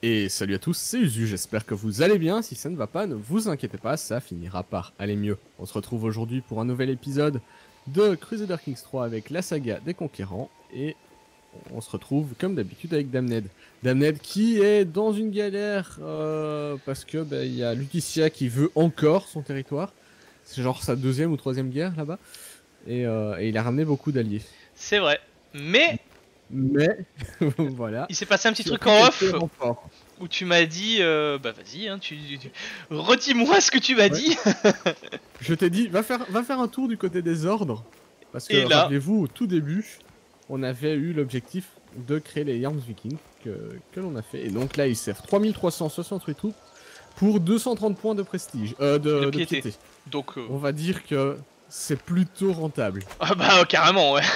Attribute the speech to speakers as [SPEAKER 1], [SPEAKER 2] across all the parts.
[SPEAKER 1] Et salut à tous, c'est Usu, j'espère que vous allez bien. Si ça ne va pas, ne vous inquiétez pas, ça finira par aller mieux. On se retrouve aujourd'hui pour un nouvel épisode de Crusader Kings 3 avec la saga des Conquérants. Et on se retrouve comme d'habitude avec Damned. Damned qui est dans une galère parce que il y a Lutetia qui veut encore son territoire. C'est genre sa deuxième ou troisième guerre là-bas. Et il a ramené beaucoup d'alliés.
[SPEAKER 2] C'est vrai. Mais
[SPEAKER 1] voilà.
[SPEAKER 2] il s'est passé un petit truc en off où tu m'as dit bah vas-y hein, redis-moi ce que tu m'as dit.
[SPEAKER 1] Je t'ai dit va faire un tour du côté des ordres parce que rappelez-vous au tout début on avait eu l'objectif de créer les Jærmsvikings que l'on a fait et donc là ils servent 3368 troupes pour 230 points de prestige de piété.
[SPEAKER 2] Donc
[SPEAKER 1] on va dire que c'est plutôt rentable.
[SPEAKER 2] Ah bah carrément ouais.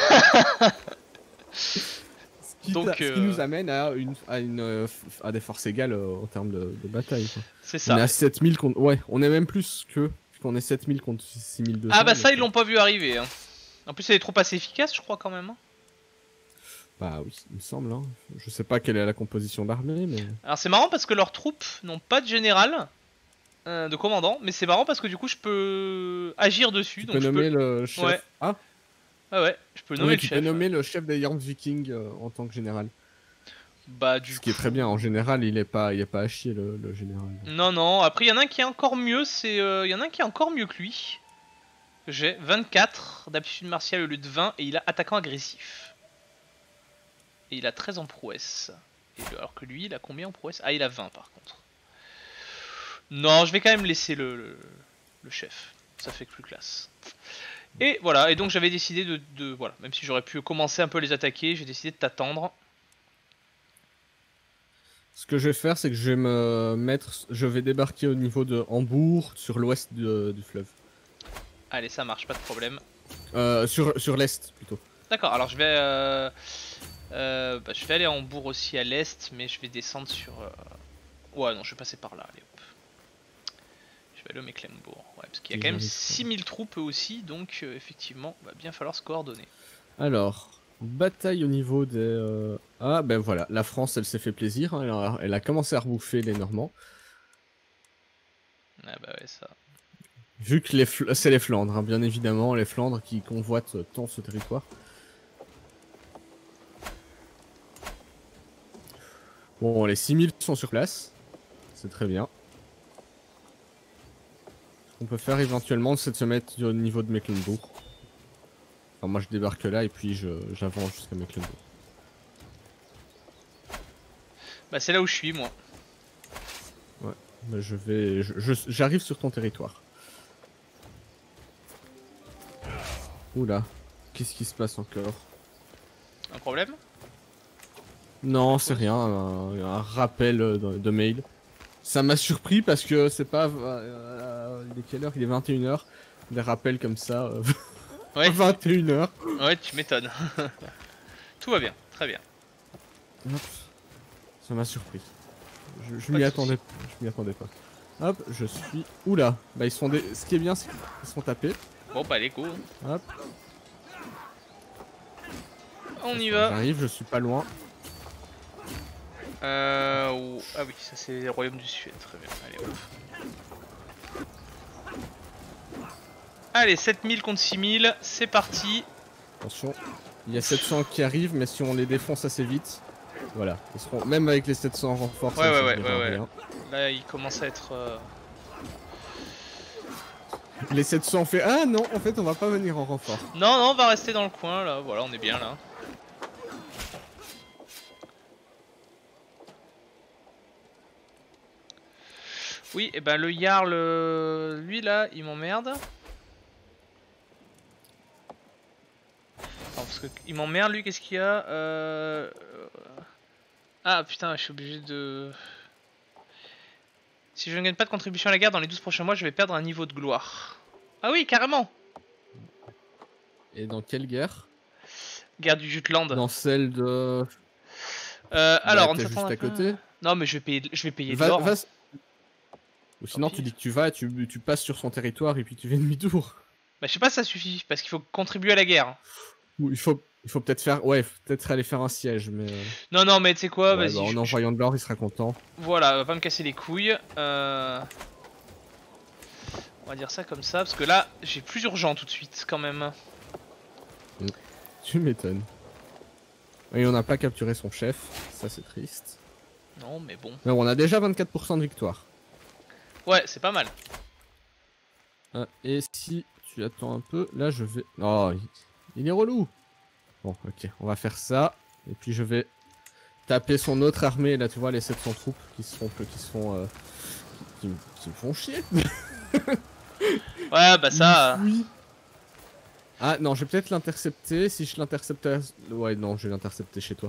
[SPEAKER 1] Ce qui nous amène à des forces égales en termes de bataille.
[SPEAKER 2] C'est ça.
[SPEAKER 1] On est à 7000 contre... Ouais, on est même plus que... Puisqu'on est 7000 contre 6200.
[SPEAKER 2] Ah bah ça ils l'ont pas vu arriver. Hein. En plus c'est des troupes assez efficaces je crois quand même. Hein.
[SPEAKER 1] Bah oui, il me semble. Hein. Je sais pas quelle est la composition d'armée, mais... Alors
[SPEAKER 2] c'est marrant parce que leurs troupes n'ont pas de général, de commandant. Mais c'est marrant parce que du coup je peux agir dessus.
[SPEAKER 1] Tu peux nommer le chef.
[SPEAKER 2] Ouais.
[SPEAKER 1] Ah
[SPEAKER 2] ouais, je peux nommer le
[SPEAKER 1] chef.
[SPEAKER 2] Tu
[SPEAKER 1] peux nommer le chef des Jærmsvikings en tant que général.
[SPEAKER 2] Bah
[SPEAKER 1] Ce qui est très bien, en général il est pas à chier le général.
[SPEAKER 2] Non non, après il y en a un qui est encore mieux, il y en a un qui est encore mieux que lui. J'ai 24 d'aptitude martiale au lieu de 20 et il a attaquant agressif. Et il a 13 en prouesse. Alors que lui il a combien en prouesse? Ah il a 20 par contre. Non je vais quand même laisser le chef, ça fait plus classe. Et voilà, et donc j'avais décidé de voilà, même si j'aurais pu commencer un peu à les attaquer, j'ai décidé de t'attendre.
[SPEAKER 1] Ce que je vais faire, c'est que je vais débarquer au niveau de Hambourg, sur l'ouest du fleuve.
[SPEAKER 2] Allez, ça marche, pas de problème.
[SPEAKER 1] Sur l'est, plutôt.
[SPEAKER 2] D'accord, alors je vais aller à Hambourg aussi à l'est, mais je vais descendre sur... Ouais, non, je vais passer par là, allez hop. Je vais aller au Mecklembourg, ouais, parce qu'il y a quand même 6000 troupes aussi, donc effectivement, va bien falloir se coordonner.
[SPEAKER 1] Alors... Bataille au niveau des... Ah ben voilà, la France elle s'est fait plaisir, hein, elle a commencé à rebouffer les Normands.
[SPEAKER 2] Ah bah ouais ça...
[SPEAKER 1] Vu que c'est les Flandres, hein, bien évidemment, les Flandres qui convoitent tant ce territoire. Bon, les 6000 sont sur place, c'est très bien. Ce qu'on peut faire éventuellement c'est de se mettre au niveau de Mecklembourg. Enfin, moi je débarque là et puis j'avance jusqu'à Mecklembourg.
[SPEAKER 2] Bah c'est là où je suis moi.
[SPEAKER 1] Ouais, bah j'arrive sur ton territoire. Oula, qu'est-ce qui se passe encore?
[SPEAKER 2] Un problème?
[SPEAKER 1] Non, c'est rien, un rappel de mail. Ça m'a surpris parce que c'est pas... il est quelle heure? Il est 21 h. Des rappels comme ça...
[SPEAKER 2] Ouais.
[SPEAKER 1] 21 h.
[SPEAKER 2] Ouais, tu m'étonnes. Tout va bien, très bien.
[SPEAKER 1] Hop. Ça m'a surpris. Je m'y attendais pas. Hop, je suis... Oula, bah ils sont ce qui est bien, c'est qu'ils sont tapés.
[SPEAKER 2] Bon bah les go.
[SPEAKER 1] Hop.
[SPEAKER 2] On y va.
[SPEAKER 1] J'arrive, je suis pas loin.
[SPEAKER 2] Ah oui, ça c'est le royaume du Suède, très bien. Allez hop. Allez, 7000 contre 6000, c'est parti.
[SPEAKER 1] Attention, il y a 700 qui arrivent, mais si on les défonce assez vite, voilà, ils seront même avec les 700 renforts.
[SPEAKER 2] Ouais. Là, il commence à être.
[SPEAKER 1] Les 700 fait ah non, en fait, on va pas venir en renfort.
[SPEAKER 2] Non, on va rester dans le coin là. Voilà, on est bien là. Oui, et ben le Jarl, lui là, il m'emmerde. Parce que il m'emmerde lui, qu'est-ce qu'il y a Ah putain, je suis obligé de... Si je ne gagne pas de contribution à la guerre dans les 12 prochains mois, je vais perdre un niveau de gloire. Ah oui, carrément.
[SPEAKER 1] Et dans quelle guerre?
[SPEAKER 2] Guerre du Jutland.
[SPEAKER 1] Dans celle de...
[SPEAKER 2] alors, on
[SPEAKER 1] juste à côté.
[SPEAKER 2] Non mais je vais payer de l'or.
[SPEAKER 1] Ou sinon tu dis que tu vas, tu passes sur son territoire et puis tu fais demi-tour.
[SPEAKER 2] Bah je sais pas si ça suffit, parce qu'il faut contribuer à la guerre.
[SPEAKER 1] Ou il faut... Il faut peut-être faire... Ouais, faut peut-être aller faire un siège, mais...
[SPEAKER 2] Non, non, mais tu sais quoi,
[SPEAKER 1] Ouais,
[SPEAKER 2] vas-y.
[SPEAKER 1] bah, en envoyant de l'or, il sera content.
[SPEAKER 2] Voilà, va pas me casser les couilles. On va dire ça comme ça, parce que là, j'ai plus urgent tout de suite, quand même.
[SPEAKER 1] Tu m'étonnes. Et on n'a pas capturé son chef, ça c'est triste.
[SPEAKER 2] Non, mais bon.
[SPEAKER 1] Mais bon, on a déjà 24% de victoire.
[SPEAKER 2] Ouais, c'est pas mal.
[SPEAKER 1] Et si tu attends un peu, là je vais... Oh, il est relou. Bon, ok, on va faire ça. Et puis je vais taper son autre armée, là tu vois, les 700 troupes qui me font chier.
[SPEAKER 2] Ouais, bah ça...
[SPEAKER 1] Oui. Ah non, je vais peut-être l'intercepter. Si je l'intercepte... Ouais, non, je vais l'intercepter chez toi.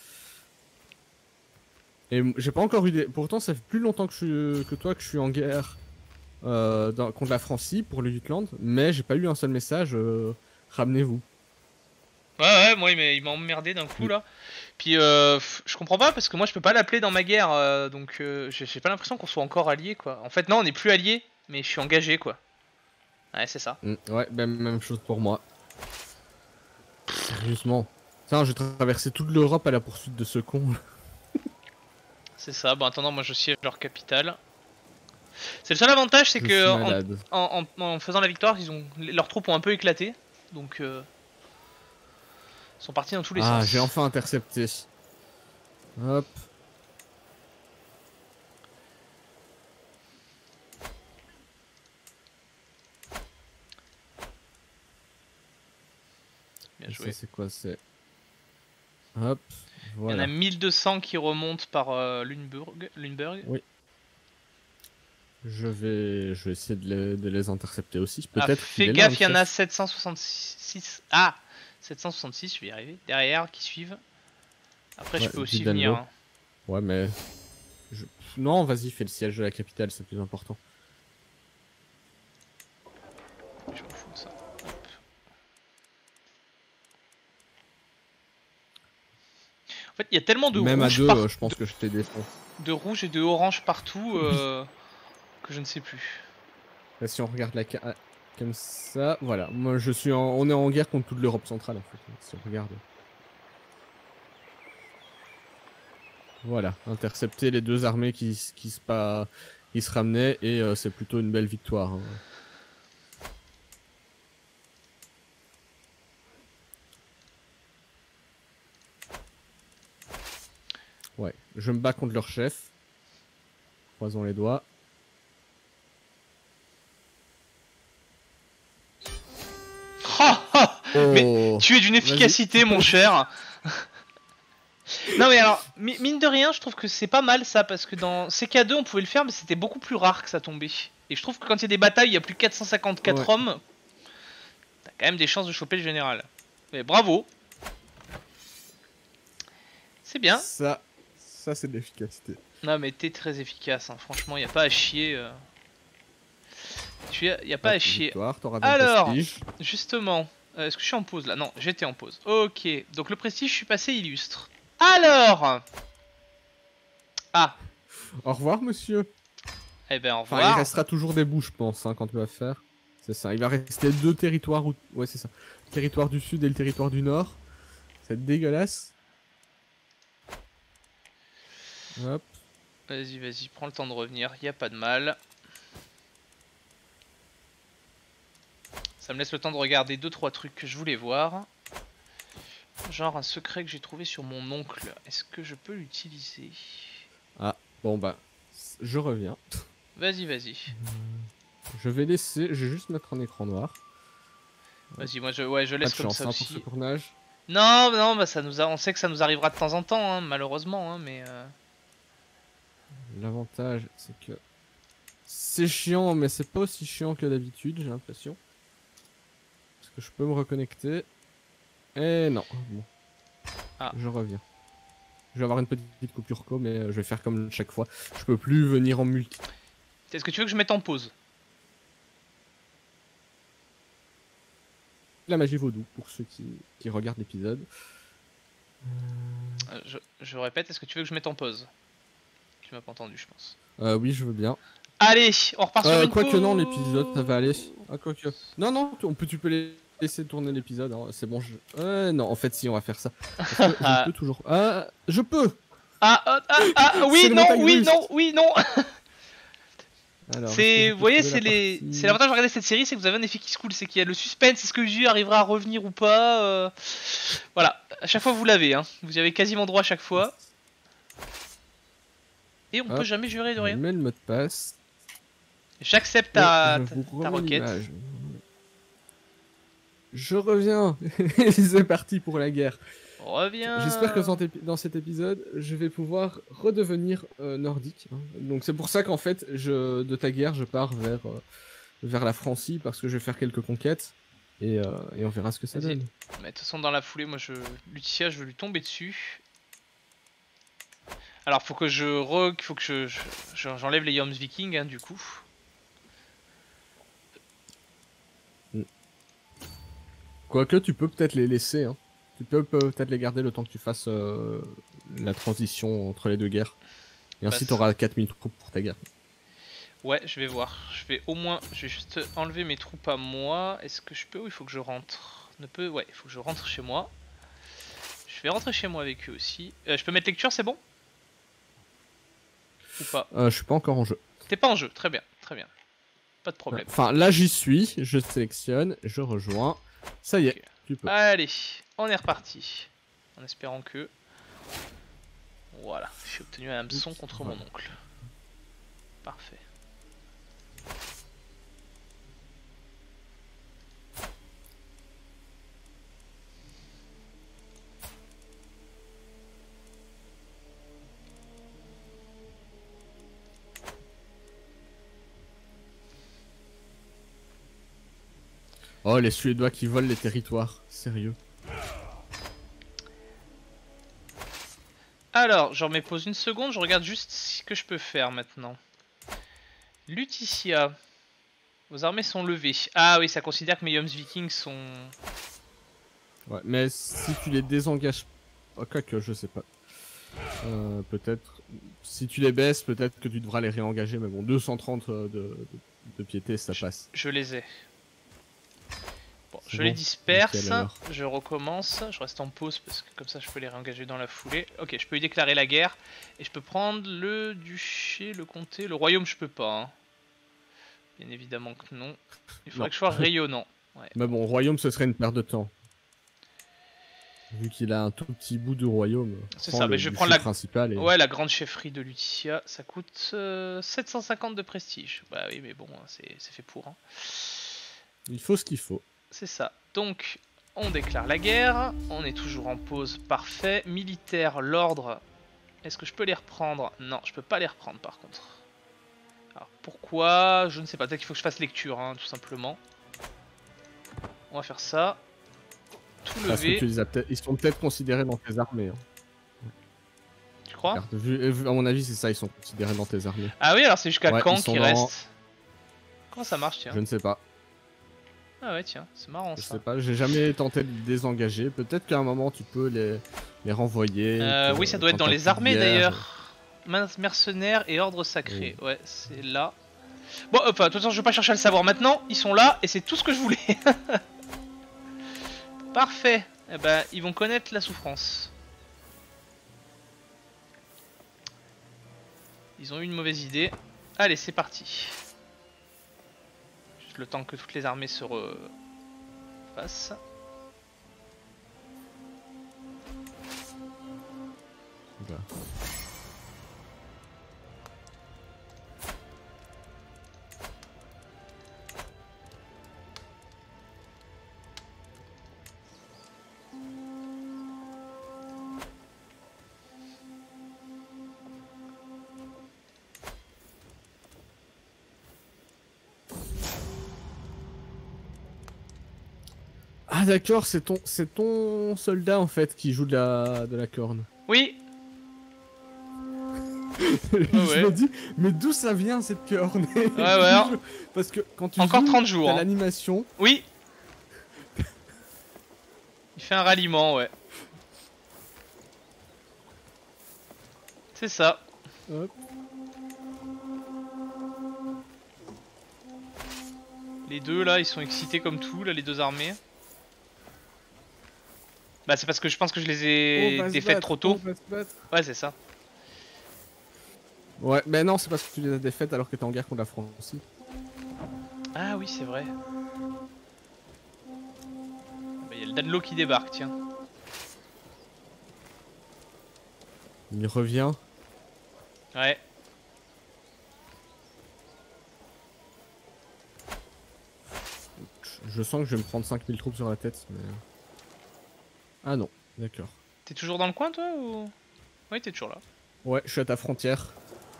[SPEAKER 1] Et j'ai pas encore eu des... Pourtant, ça fait plus longtemps que toi que je suis en guerre contre la Francie pour le Jutland. Mais j'ai pas eu un seul message. Ramenez-vous.
[SPEAKER 2] Ouais, moi il m'a emmerdé d'un coup là. Puis je comprends pas parce que moi je peux pas l'appeler dans ma guerre, donc j'ai pas l'impression qu'on soit encore alliés quoi. En fait non, on est plus alliés, mais je suis engagé quoi. Ouais, c'est ça.
[SPEAKER 1] Ouais, ben, même chose pour moi. Sérieusement. Tiens, j'ai traversé toute l'Europe à la poursuite de ce con.
[SPEAKER 2] C'est ça. Bon, attendant, moi je siège leur capitale. C'est le seul avantage, c'est
[SPEAKER 1] Je
[SPEAKER 2] que
[SPEAKER 1] suis malade.
[SPEAKER 2] en faisant la victoire, leurs troupes ont un peu éclaté, donc ils sont partis dans tous les sens.
[SPEAKER 1] Ah, j'ai enfin intercepté. Hop.
[SPEAKER 2] Bien
[SPEAKER 1] Et
[SPEAKER 2] joué.
[SPEAKER 1] ça, c'est quoi? C'est... Hop. Voilà.
[SPEAKER 2] Il y en a 1200 qui remontent par Lundberg.
[SPEAKER 1] Oui. Je vais essayer de les intercepter aussi.
[SPEAKER 2] Ah,
[SPEAKER 1] Peut-être
[SPEAKER 2] fais
[SPEAKER 1] qu'il est
[SPEAKER 2] gaffe, il y en
[SPEAKER 1] là,
[SPEAKER 2] a 766. Ah, 766, je vais y arriver. Derrière, qui suivent. Après, je
[SPEAKER 1] Ouais,
[SPEAKER 2] peux aussi
[SPEAKER 1] Didanlo.
[SPEAKER 2] venir. Hein.
[SPEAKER 1] Ouais, mais... Non, vas-y, fais le siège de la capitale, c'est plus important.
[SPEAKER 2] Je m'en fous de ça. Hop. En fait, il y a tellement de
[SPEAKER 1] Même à
[SPEAKER 2] rouge
[SPEAKER 1] deux, je pense que je t'ai défendu.
[SPEAKER 2] de rouge et de orange partout que je ne sais plus.
[SPEAKER 1] Là, si on regarde la carte comme ça, voilà. Moi, on est en guerre contre toute l'Europe centrale, en fait. Si on regarde. Voilà, intercepter les deux armées qui se ramenaient et c'est plutôt une belle victoire. Hein. Ouais, je me bats contre leur chef. Croisons les doigts.
[SPEAKER 2] Mais tu es d'une efficacité, mon cher. Non mais alors, mine de rien, je trouve que c'est pas mal ça, parce que dans CK2 on pouvait le faire, mais c'était beaucoup plus rare que ça tombait. Et je trouve que quand il y a des batailles, il y a plus de 454 hommes, t'as quand même des chances de choper le général. Mais bravo. C'est bien.
[SPEAKER 1] Ça c'est de l'efficacité.
[SPEAKER 2] Non mais t'es très efficace, hein. Franchement, il n'y a pas à chier. Y a pas à chier.
[SPEAKER 1] Victoire,
[SPEAKER 2] Alors,
[SPEAKER 1] prestige.
[SPEAKER 2] justement, est-ce que je suis en pause là? Non, j'étais en pause. Ok, donc le prestige, je suis passé illustre. Alors, ah,
[SPEAKER 1] Au revoir, monsieur.
[SPEAKER 2] eh ben au
[SPEAKER 1] Enfin,
[SPEAKER 2] revoir.
[SPEAKER 1] il restera toujours des bouts, je pense, hein, quand tu vas faire. C'est ça. Il va rester deux territoires. Ouais, c'est ça. Le territoire du sud et le territoire du nord. C'est dégueulasse. Hop.
[SPEAKER 2] Vas-y, prends le temps de revenir, y a pas de mal. Ça me laisse le temps de regarder 2-3 trucs que je voulais voir. Genre un secret que j'ai trouvé sur mon oncle. Est-ce que je peux l'utiliser?
[SPEAKER 1] Ah, bon bah, je reviens.
[SPEAKER 2] Vas-y.
[SPEAKER 1] Je vais laisser, je vais juste mettre un écran noir.
[SPEAKER 2] Vas-y, moi je laisse comme ça
[SPEAKER 1] pour
[SPEAKER 2] aussi.
[SPEAKER 1] ce tournage.
[SPEAKER 2] Non, bah on sait que ça nous arrivera de temps en temps, hein, malheureusement, hein, mais...
[SPEAKER 1] L'avantage, c'est que c'est chiant, mais c'est pas aussi chiant que d'habitude, j'ai l'impression. Parce que je peux me reconnecter. Et non, bon.
[SPEAKER 2] Ah.
[SPEAKER 1] Je reviens. Je vais avoir une petite coupure co, mais je vais faire comme chaque fois. Je peux plus venir en multi.
[SPEAKER 2] Est-ce que tu veux que je mette en pause?
[SPEAKER 1] La magie vaudou, pour ceux qui regardent l'épisode.
[SPEAKER 2] Je répète, est-ce que tu veux que je mette en pause? Tu m'as pas entendu, je pense.
[SPEAKER 1] Oui, je veux bien.
[SPEAKER 2] Allez, on repart sur une
[SPEAKER 1] Quoique
[SPEAKER 2] pause.
[SPEAKER 1] non, l'épisode, ça va aller. Ah, quoique. Non, tu peux les... laisser tourner l'épisode, hein. C'est bon. Non, en fait, si, on va faire ça. Parce que je peux toujours. Ah, je peux.
[SPEAKER 2] Oui,
[SPEAKER 1] C'est les
[SPEAKER 2] non,
[SPEAKER 1] montagnes
[SPEAKER 2] oui,
[SPEAKER 1] russes.
[SPEAKER 2] non, oui, non.
[SPEAKER 1] Alors,
[SPEAKER 2] Vous voyez, c'est l'avantage de regarder cette série, c'est que vous avez un effet qui se coule, c'est qu'il y a le suspense, est-ce que J arrivera à revenir ou pas Voilà, à chaque fois vous l'avez, hein. Vous y avez quasiment droit à chaque fois. Et on peut jamais jurer de
[SPEAKER 1] Je
[SPEAKER 2] rien.
[SPEAKER 1] mets le mot de passe.
[SPEAKER 2] J'accepte
[SPEAKER 1] Et
[SPEAKER 2] ta
[SPEAKER 1] je vous remets
[SPEAKER 2] requête.
[SPEAKER 1] l'image. Je reviens. C'est parti pour la guerre.
[SPEAKER 2] Reviens.
[SPEAKER 1] J'espère que dans cet épisode, je vais pouvoir redevenir nordique, hein. Donc c'est pour ça qu'en fait, de ta guerre, je pars vers la Francie, parce que je vais faire quelques conquêtes. Et on verra ce que ça
[SPEAKER 2] Vas-y.
[SPEAKER 1] donne.
[SPEAKER 2] Mais de toute façon, dans la foulée, moi, Lutetia, je veux lui tomber dessus. Alors, faut que j'enlève les Yoms Vikings, hein, du coup.
[SPEAKER 1] Quoique, tu peux peut-être les laisser, hein. Tu peux peut-être les garder le temps que tu fasses la transition entre les deux guerres. Et ainsi, tu auras 4000 troupes pour ta guerre.
[SPEAKER 2] Ouais, je vais voir. Je vais juste enlever mes troupes à moi. Est-ce que je peux ou il faut que je rentre? Ouais, il faut que je rentre chez moi. Je vais rentrer chez moi avec eux aussi. Je peux mettre lecture, c'est bon? Ou pas?
[SPEAKER 1] Je suis pas encore en jeu.
[SPEAKER 2] T'es pas en jeu, très bien, très bien. Pas de problème.
[SPEAKER 1] Enfin, là, j'y suis. Je sélectionne, je rejoins. Ça y est, okay. Tu peux.
[SPEAKER 2] Allez, on est reparti. En espérant que... Voilà, j'ai obtenu un hameçon contre mon oncle. Parfait.
[SPEAKER 1] Oh, les Suédois qui volent les territoires, sérieux.
[SPEAKER 2] Alors, je remets pause une seconde, je regarde juste ce que je peux faire maintenant. Lutetia. Vos armées sont levées. Ah oui, ça considère que mes Yoms Vikings sont...
[SPEAKER 1] Ouais, mais si tu les désengages... Oh, quoi que, je sais pas. Peut-être... Si tu les baisses, peut-être que tu devras les réengager, mais bon, 230 de piété, ça passe.
[SPEAKER 2] Je les ai. Bon, je les disperse,
[SPEAKER 1] nickel,
[SPEAKER 2] je recommence, je reste en pause parce que comme ça je peux les réengager dans la foulée. Ok, je peux lui déclarer la guerre et je peux prendre le duché, le comté, le royaume je peux pas. Hein. Bien évidemment que non. Il faudrait que je sois rayonnant. Ouais.
[SPEAKER 1] Mais bon, royaume ce serait une perte de temps. Vu qu'il a un tout petit bout de royaume.
[SPEAKER 2] C'est ça, mais je prends la
[SPEAKER 1] principale.
[SPEAKER 2] Ouais, la grande chefferie de Lutetia, ça coûte 750 de prestige. Bah oui, mais bon, c'est fait pour. Hein.
[SPEAKER 1] Il faut ce qu'il faut.
[SPEAKER 2] C'est ça. Donc, on déclare la guerre. On est toujours en pause. Parfait. Militaire, l'ordre. Est-ce que je peux les reprendre? Non, je peux pas les reprendre par contre. Alors, pourquoi? Je ne sais pas. Peut-être qu'il faut que je fasse lecture, hein, tout simplement. On va faire ça. Tout lever.
[SPEAKER 1] Parce que tu les as ils sont peut-être considérés dans tes armées. Hein.
[SPEAKER 2] Tu crois?
[SPEAKER 1] À mon avis, c'est ça. Ils sont considérés dans tes armées.
[SPEAKER 2] Ah oui, alors c'est jusqu'à quand qu'il reste? Comment ça marche, tiens?
[SPEAKER 1] Je ne sais pas.
[SPEAKER 2] Ah ouais, tiens, c'est marrant ça.
[SPEAKER 1] Je sais pas, j'ai jamais tenté de les désengager. Peut-être qu'à un moment tu peux les renvoyer.
[SPEAKER 2] Oui, ça doit être dans les armées d'ailleurs. Mercenaires et ordre sacré. Ouais, c'est là. Bon, enfin, de toute façon, je vais pas chercher à le savoir maintenant. Ils sont là et c'est tout ce que je voulais. Parfait. Eh ben, ils vont connaître la souffrance. Ils ont eu une mauvaise idée. Allez, c'est parti. Le temps que toutes les armées se refassent.
[SPEAKER 1] Voilà. Ah d'accord, c'est ton soldat en fait qui joue de la corne.
[SPEAKER 2] Oui.
[SPEAKER 1] Je me dis, mais d'où ça vient cette corne?
[SPEAKER 2] Ouais.
[SPEAKER 1] Parce que quand tu
[SPEAKER 2] encore 30 jours.
[SPEAKER 1] T'as l'animation.
[SPEAKER 2] Oui. Il fait un ralliement, ouais. C'est ça.
[SPEAKER 1] Hop.
[SPEAKER 2] Les deux là, ils sont excités comme tout, là, les deux armées. Bah c'est parce que je pense que je les
[SPEAKER 1] On
[SPEAKER 2] ai
[SPEAKER 1] va se
[SPEAKER 2] défaites
[SPEAKER 1] battre,
[SPEAKER 2] trop
[SPEAKER 1] on
[SPEAKER 2] tôt.
[SPEAKER 1] va se battre.
[SPEAKER 2] Ouais, c'est ça.
[SPEAKER 1] Ouais, mais non, c'est parce que tu les as défaites alors que t'es en guerre contre la France aussi.
[SPEAKER 2] Ah oui, c'est vrai. Bah, y a le Danlo qui débarque, tiens.
[SPEAKER 1] Il revient.
[SPEAKER 2] Ouais.
[SPEAKER 1] Je sens que je vais me prendre 5000 troupes sur la tête, mais... Ah non, d'accord.
[SPEAKER 2] T'es toujours dans le coin, toi, ou... Oui, t'es toujours là.
[SPEAKER 1] Ouais, je suis à ta frontière.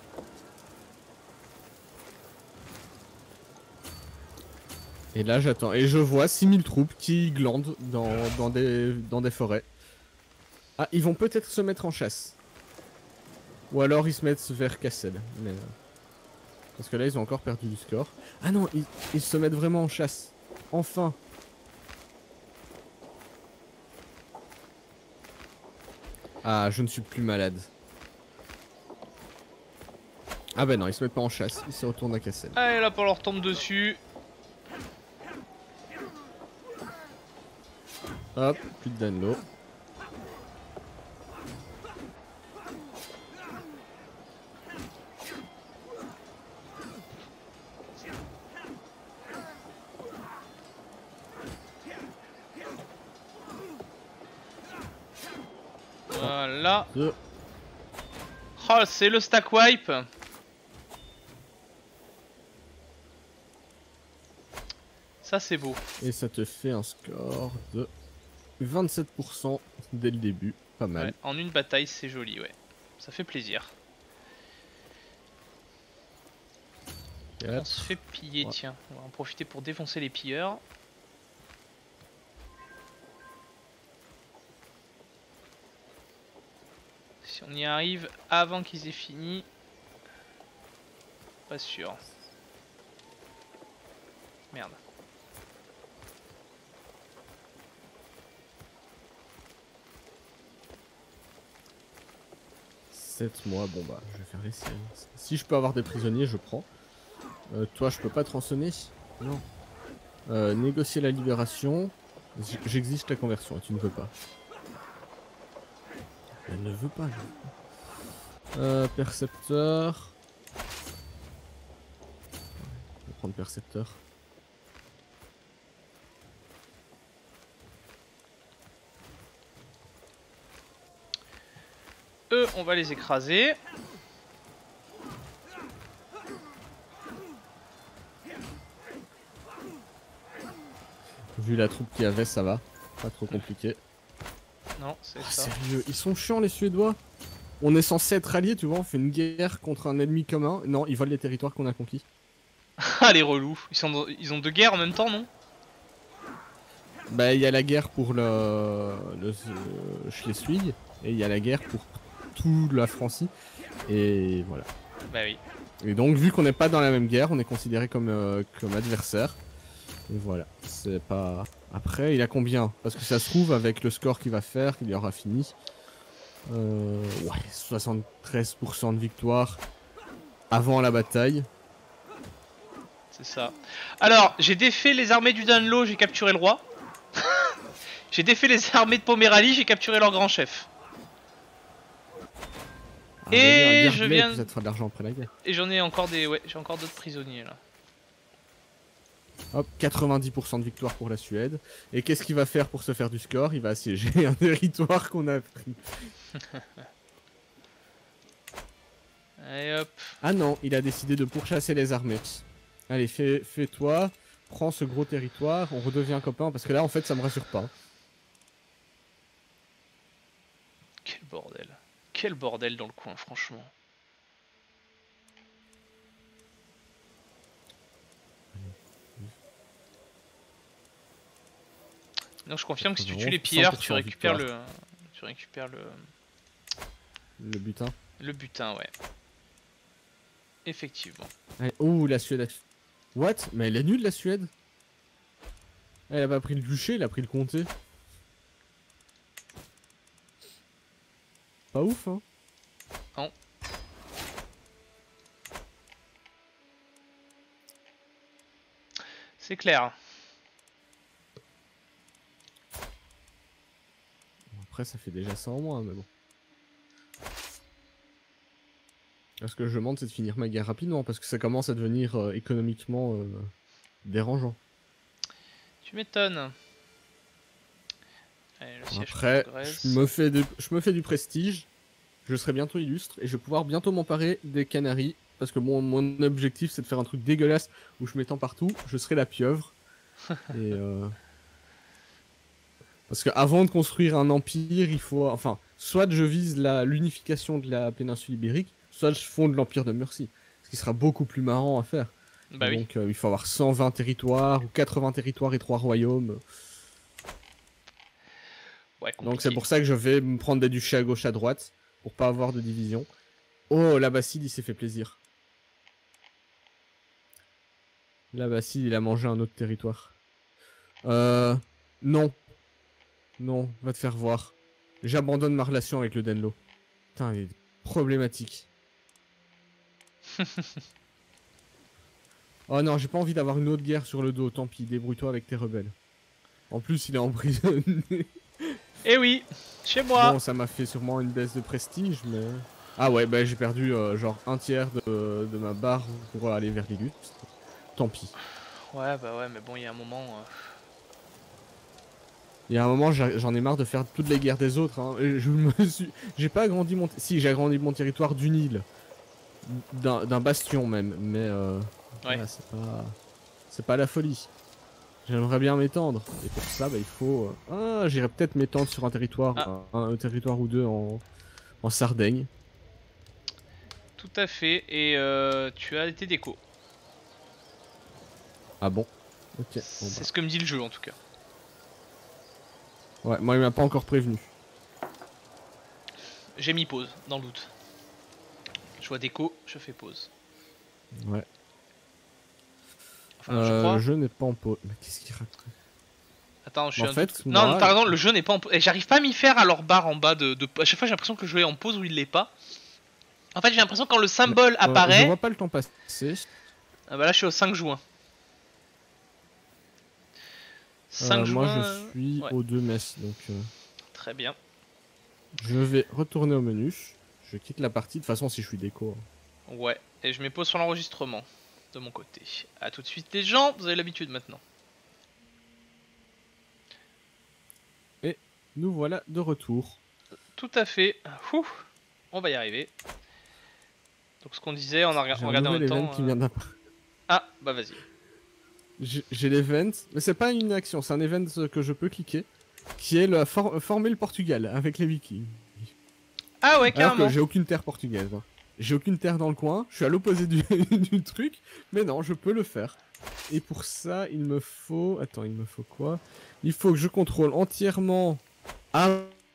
[SPEAKER 1] Et là, j'attends. Et je vois 6000 troupes qui glandent dans des forêts. Ah, ils vont peut-être se mettre en chasse. Ou alors ils se mettent vers Cassel. Mais... Parce que là, ils ont encore perdu du score. Ah non, ils se mettent vraiment en chasse. Enfin. Ah, je ne suis plus malade. Ah bah non, ils se mettent pas en chasse, ils se retournent à Cassel.
[SPEAKER 2] Allez, là, pour leur tombe dessus.
[SPEAKER 1] Hop, plus de Danlo.
[SPEAKER 2] Voilà.
[SPEAKER 1] Deux.
[SPEAKER 2] Oh, c'est le stack wipe. Ça, c'est beau.
[SPEAKER 1] Et ça te fait un score de 27% dès le début. Pas mal.
[SPEAKER 2] Ouais, en une bataille, c'est joli, ouais. Ça fait plaisir. On se fait piller,
[SPEAKER 1] Ouais.
[SPEAKER 2] tiens. On va en profiter pour défoncer les pilleurs. Si on y arrive avant qu'ils aient fini. Pas sûr. Merde.
[SPEAKER 1] Mois, bon bah, je vais faire l'essai. Si je peux avoir des prisonniers, je prends. Toi, je peux pas te rançonner. Non. Négocier la libération. J'exige ta conversion et tu ne veux pas. Elle ne veut pas. Percepteur. Je vais prendre percepteur.
[SPEAKER 2] Eux, on va les écraser.
[SPEAKER 1] Vu la troupe qu'il y avait, ça va. Pas trop compliqué.
[SPEAKER 2] Non, c'est
[SPEAKER 1] Oh,
[SPEAKER 2] ça.
[SPEAKER 1] sérieux, ils sont chiants les Suédois. On est censé être alliés, tu vois, on fait une guerre contre un ennemi commun. Non, ils volent les territoires qu'on a conquis.
[SPEAKER 2] Ah, les relous. Ils ont deux guerres en même temps, non?
[SPEAKER 1] Bah, il y a la guerre pour le Schleswig, et il y a la guerre pour toute la Francie. Et voilà.
[SPEAKER 2] Bah oui.
[SPEAKER 1] Et donc, vu qu'on n'est pas dans la même guerre, on est considéré comme adversaire. Et voilà. C'est pas. Après, il a combien? Parce que ça se trouve, avec le score qu'il va faire, il y aura fini. Ouais, 73% de victoire avant la bataille.
[SPEAKER 2] C'est ça. Alors, j'ai défait les armées du Danlo, j'ai capturé le roi. J'ai défait les armées de Poméranie, j'ai capturé leur grand chef.
[SPEAKER 1] Ah,
[SPEAKER 2] Et
[SPEAKER 1] bah,
[SPEAKER 2] je viens.
[SPEAKER 1] Ça te fera de l'argent après la guerre.
[SPEAKER 2] Et j'en ai encore des. Ouais, j'ai encore d'autres prisonniers là.
[SPEAKER 1] Hop, 90% de victoire pour la Suède. Et qu'est-ce qu'il va faire pour se faire du score? Il va assiéger un territoire qu'on a pris.
[SPEAKER 2] Allez hop.
[SPEAKER 1] Ah non, il a décidé de pourchasser les armées. Allez, fais-toi, prends ce gros territoire, on redevient copains, parce que là, en fait, ça me rassure pas.
[SPEAKER 2] Quel bordel. Quel bordel dans le coin, franchement. Donc je confirme que si tu tues les pilleurs, tu récupères le. Tu récupères
[SPEAKER 1] Le butin.
[SPEAKER 2] le butin, ouais. Effectivement.
[SPEAKER 1] Allez, oh, la Suède a... What? Mais elle est nulle, la Suède. Elle a pas pris le duché, elle a pris le comté. Pas ouf, hein?
[SPEAKER 2] Non. C'est clair.
[SPEAKER 1] Après, ça fait déjà ça en moins, mais bon. Ce que je demande, c'est de finir ma guerre rapidement, parce que ça commence à devenir économiquement dérangeant.
[SPEAKER 2] Tu m'étonnes. Allez, le siège
[SPEAKER 1] Après,
[SPEAKER 2] progresse.
[SPEAKER 1] je me fais du prestige, je serai bientôt illustre, et je vais pouvoir bientôt m'emparer des Canaries, parce que mon objectif, c'est de faire un truc dégueulasse, où je m'étends partout, je serai la pieuvre. Et parce qu'avant de construire un empire, il faut... Enfin, soit je vise l'unification de la péninsule ibérique, soit je fonde l'empire de Murcie. Ce qui sera beaucoup plus marrant à faire.
[SPEAKER 2] Bah oui.
[SPEAKER 1] Donc il faut avoir 120 territoires, ou 80 territoires et 3 royaumes.
[SPEAKER 2] Ouais, compliqué.
[SPEAKER 1] Donc c'est pour ça que je vais me prendre des duchés à gauche à droite, pour pas avoir de division. Oh, l'Abbaside, il s'est fait plaisir. L'Abbaside, il a mangé un autre territoire. Non. Non, va te faire voir. J'abandonne ma relation avec le Denlo. Putain, il est problématique. Oh non, j'ai pas envie d'avoir une autre guerre sur le dos, tant pis, débrouille-toi avec tes rebelles. En plus, il est emprisonné.
[SPEAKER 2] Eh oui, chez moi.
[SPEAKER 1] Bon, ça m'a fait sûrement une baisse de prestige, mais... Ah ouais, bah j'ai perdu genre un tiers de ma barre pour aller vers l'illustre. Tant pis.
[SPEAKER 2] Ouais, bah ouais, mais bon, il y a un moment...
[SPEAKER 1] Il y a un moment, j'en ai marre de faire toutes les guerres des autres. Hein. J'ai pas agrandi mon... Si, j'ai agrandi mon territoire d'une île. D'un bastion même, mais
[SPEAKER 2] Ouais.
[SPEAKER 1] voilà, c'est pas la folie. J'aimerais bien m'étendre, et pour ça, bah, il faut... j'irais peut-être m'étendre sur un territoire, un territoire ou deux en Sardaigne.
[SPEAKER 2] Tout à fait, et tu as été déco.
[SPEAKER 1] Ah bon? Ok. Bon,
[SPEAKER 2] C'est ce que me dit le jeu en tout cas.
[SPEAKER 1] Ouais, moi il m'a pas encore prévenu.
[SPEAKER 2] J'ai mis pause, dans le doute. Je vois déco, je fais pause.
[SPEAKER 1] Ouais.
[SPEAKER 2] Enfin, je crois.
[SPEAKER 1] Le jeu n'est pas en pause. Mais qu'est-ce qu'il raconte?
[SPEAKER 2] Attends, je suis
[SPEAKER 1] en fait,
[SPEAKER 2] Non,
[SPEAKER 1] moi,
[SPEAKER 2] t'as raison, le jeu n'est pas en pause. Et j'arrive pas à m'y faire à leur barre en bas de... À chaque fois, j'ai l'impression que le jeu est en pause ou il l'est pas. En fait, j'ai l'impression que quand le symbole
[SPEAKER 1] je
[SPEAKER 2] apparaît...
[SPEAKER 1] vois pas le temps passer.
[SPEAKER 2] Ah bah là, je suis au 5 juin. 5
[SPEAKER 1] moi
[SPEAKER 2] juin...
[SPEAKER 1] je suis
[SPEAKER 2] ouais.
[SPEAKER 1] au 2 mai, donc
[SPEAKER 2] Très bien.
[SPEAKER 1] je vais retourner au menu. Je quitte la partie, de toute façon si je suis déco.
[SPEAKER 2] Ouais, et je mets pause sur l'enregistrement de mon côté. A tout de suite les gens, vous avez l'habitude maintenant.
[SPEAKER 1] Et nous voilà de retour.
[SPEAKER 2] Tout à fait. Ouh, on va y arriver. Donc ce qu'on disait, on a regardé en même temps.
[SPEAKER 1] Qui vient d'apparaître.
[SPEAKER 2] Ah, bah vas-y.
[SPEAKER 1] J'ai l'event, mais c'est pas une action, c'est un event que je peux cliquer, qui est former le Portugal avec les Vikings.
[SPEAKER 2] Ah ouais,
[SPEAKER 1] Alors
[SPEAKER 2] carrément.
[SPEAKER 1] que j'ai aucune terre portugaise. Hein. J'ai aucune terre dans le coin, je suis à l'opposé du, du truc, mais non, je peux le faire. Et pour ça, il me faut... Attends, il me faut quoi? Il faut que je contrôle entièrement... Ah,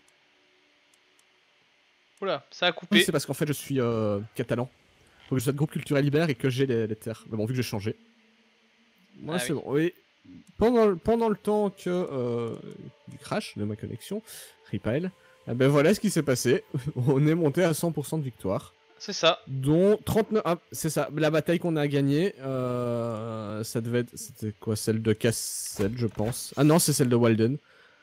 [SPEAKER 2] Oula, ça a
[SPEAKER 1] oui,
[SPEAKER 2] coupé.
[SPEAKER 1] c'est parce qu'en fait je suis catalan. Faut que je sois de groupe culturel libère et que j'ai les terres. Mais bon, vu que j'ai changé. Moi, c'est
[SPEAKER 2] oui.
[SPEAKER 1] bon. Oui. Pendant le temps que du crash de ma connexion, Ripael, eh ben voilà ce qui s'est passé. On est monté à 100% de victoire.
[SPEAKER 2] C'est ça.
[SPEAKER 1] Dont 39... Ah, c'est ça, la bataille qu'on a gagnée, ça devait être... C'était quoi, celle de Cassel, je pense. Ah non, c'est celle de Walden.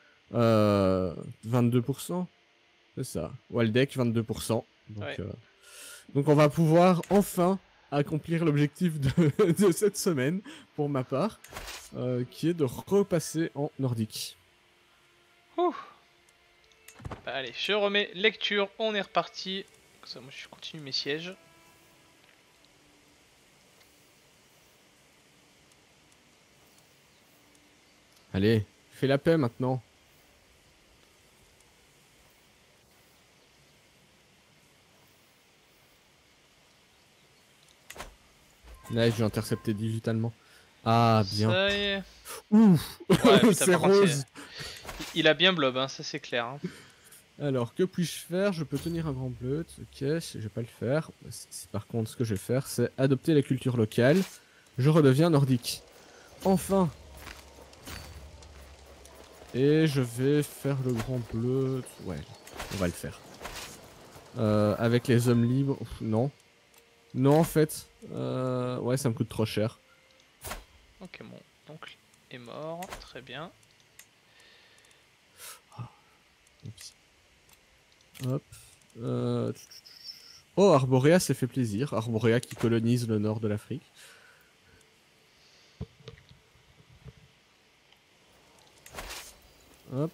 [SPEAKER 1] 22%. C'est ça. Waldeck, 22%. Donc,
[SPEAKER 2] Ouais.
[SPEAKER 1] donc on va pouvoir enfin accomplir l'objectif de cette semaine, pour ma part, qui est de repasser en nordique.
[SPEAKER 2] Ouh. Bah, allez, je remets lecture, on est reparti. Comme ça, moi je continue mes sièges.
[SPEAKER 1] Allez, fais la paix maintenant. Là, je vais intercepter digitalement. Ah, bien.
[SPEAKER 2] Ça y est.
[SPEAKER 1] Ouf.
[SPEAKER 2] Ouais, putain,
[SPEAKER 1] c'est
[SPEAKER 2] par contre,
[SPEAKER 1] rose.
[SPEAKER 2] il a bien blob, hein, ça c'est clair. Hein.
[SPEAKER 1] Alors, que puis-je faire? Je peux tenir un grand bleu. Ok, je vais pas le faire. Par contre, ce que je vais faire, c'est adopter la culture locale. Je redeviens nordique. Enfin. Et je vais faire le grand bleu. Ouais, on va le faire. Avec les hommes libres. Ouf, non. Non, en fait. Ouais, ça me coûte trop cher.
[SPEAKER 2] Ok, mon oncle est mort, très bien.
[SPEAKER 1] Oups. Hop. Oh, Arborea s'est fait plaisir. Arborea qui colonise le nord de l'Afrique. Hop.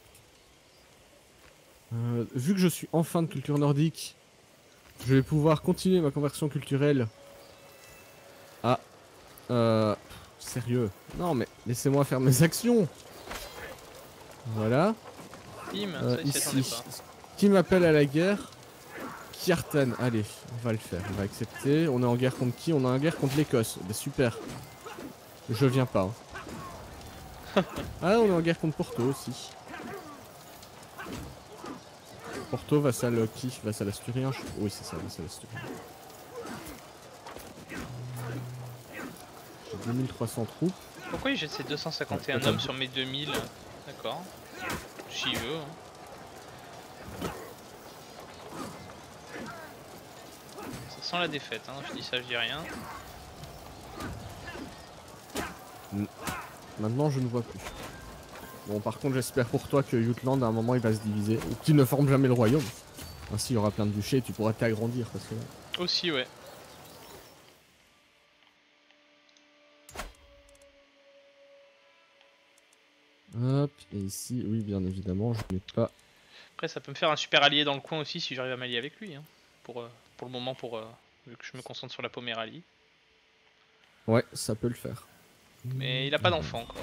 [SPEAKER 1] Vu que je suis en fin de culture nordique, je vais pouvoir continuer ma conversion culturelle à... sérieux. Non mais laissez-moi faire mes actions. Voilà.
[SPEAKER 2] Bim, ça il s'y attendait
[SPEAKER 1] Ici.
[SPEAKER 2] pas.
[SPEAKER 1] Qui m'appelle à la guerre? Kiartan. Allez, on va le faire. On va accepter. On est en guerre contre qui? On est en guerre contre l'Écosse. Bah, super. Je viens pas. Hein. Ah, on est en guerre contre Porto aussi. Porto, vassal qui? Vassal asturien? Oui, c'est ça, vassal asturien. J'ai 2300 troupes.
[SPEAKER 2] Pourquoi il jette ses 251 hommes sur mes 2000? D'accord. J'y veux. Hein. Ça sent la défaite, hein. Je dis ça, je dis rien.
[SPEAKER 1] Maintenant, je ne vois plus. Bon, par contre, j'espère pour toi que Jutland, à un moment, il va se diviser. Ou qu'il ne forme jamais le royaume. Ainsi, il y aura plein de duchés et tu pourras t'agrandir. Parce que...
[SPEAKER 2] Aussi, ouais.
[SPEAKER 1] Hop, et ici, oui, bien évidemment, je n'ai pas...
[SPEAKER 2] Après, ça peut me faire un super allié dans le coin aussi si j'arrive à m'allier avec lui. Hein. Pour le moment, vu que je me concentre sur la Poméralie.
[SPEAKER 1] Ouais, ça peut le faire.
[SPEAKER 2] Mais il a pas d'enfant encore.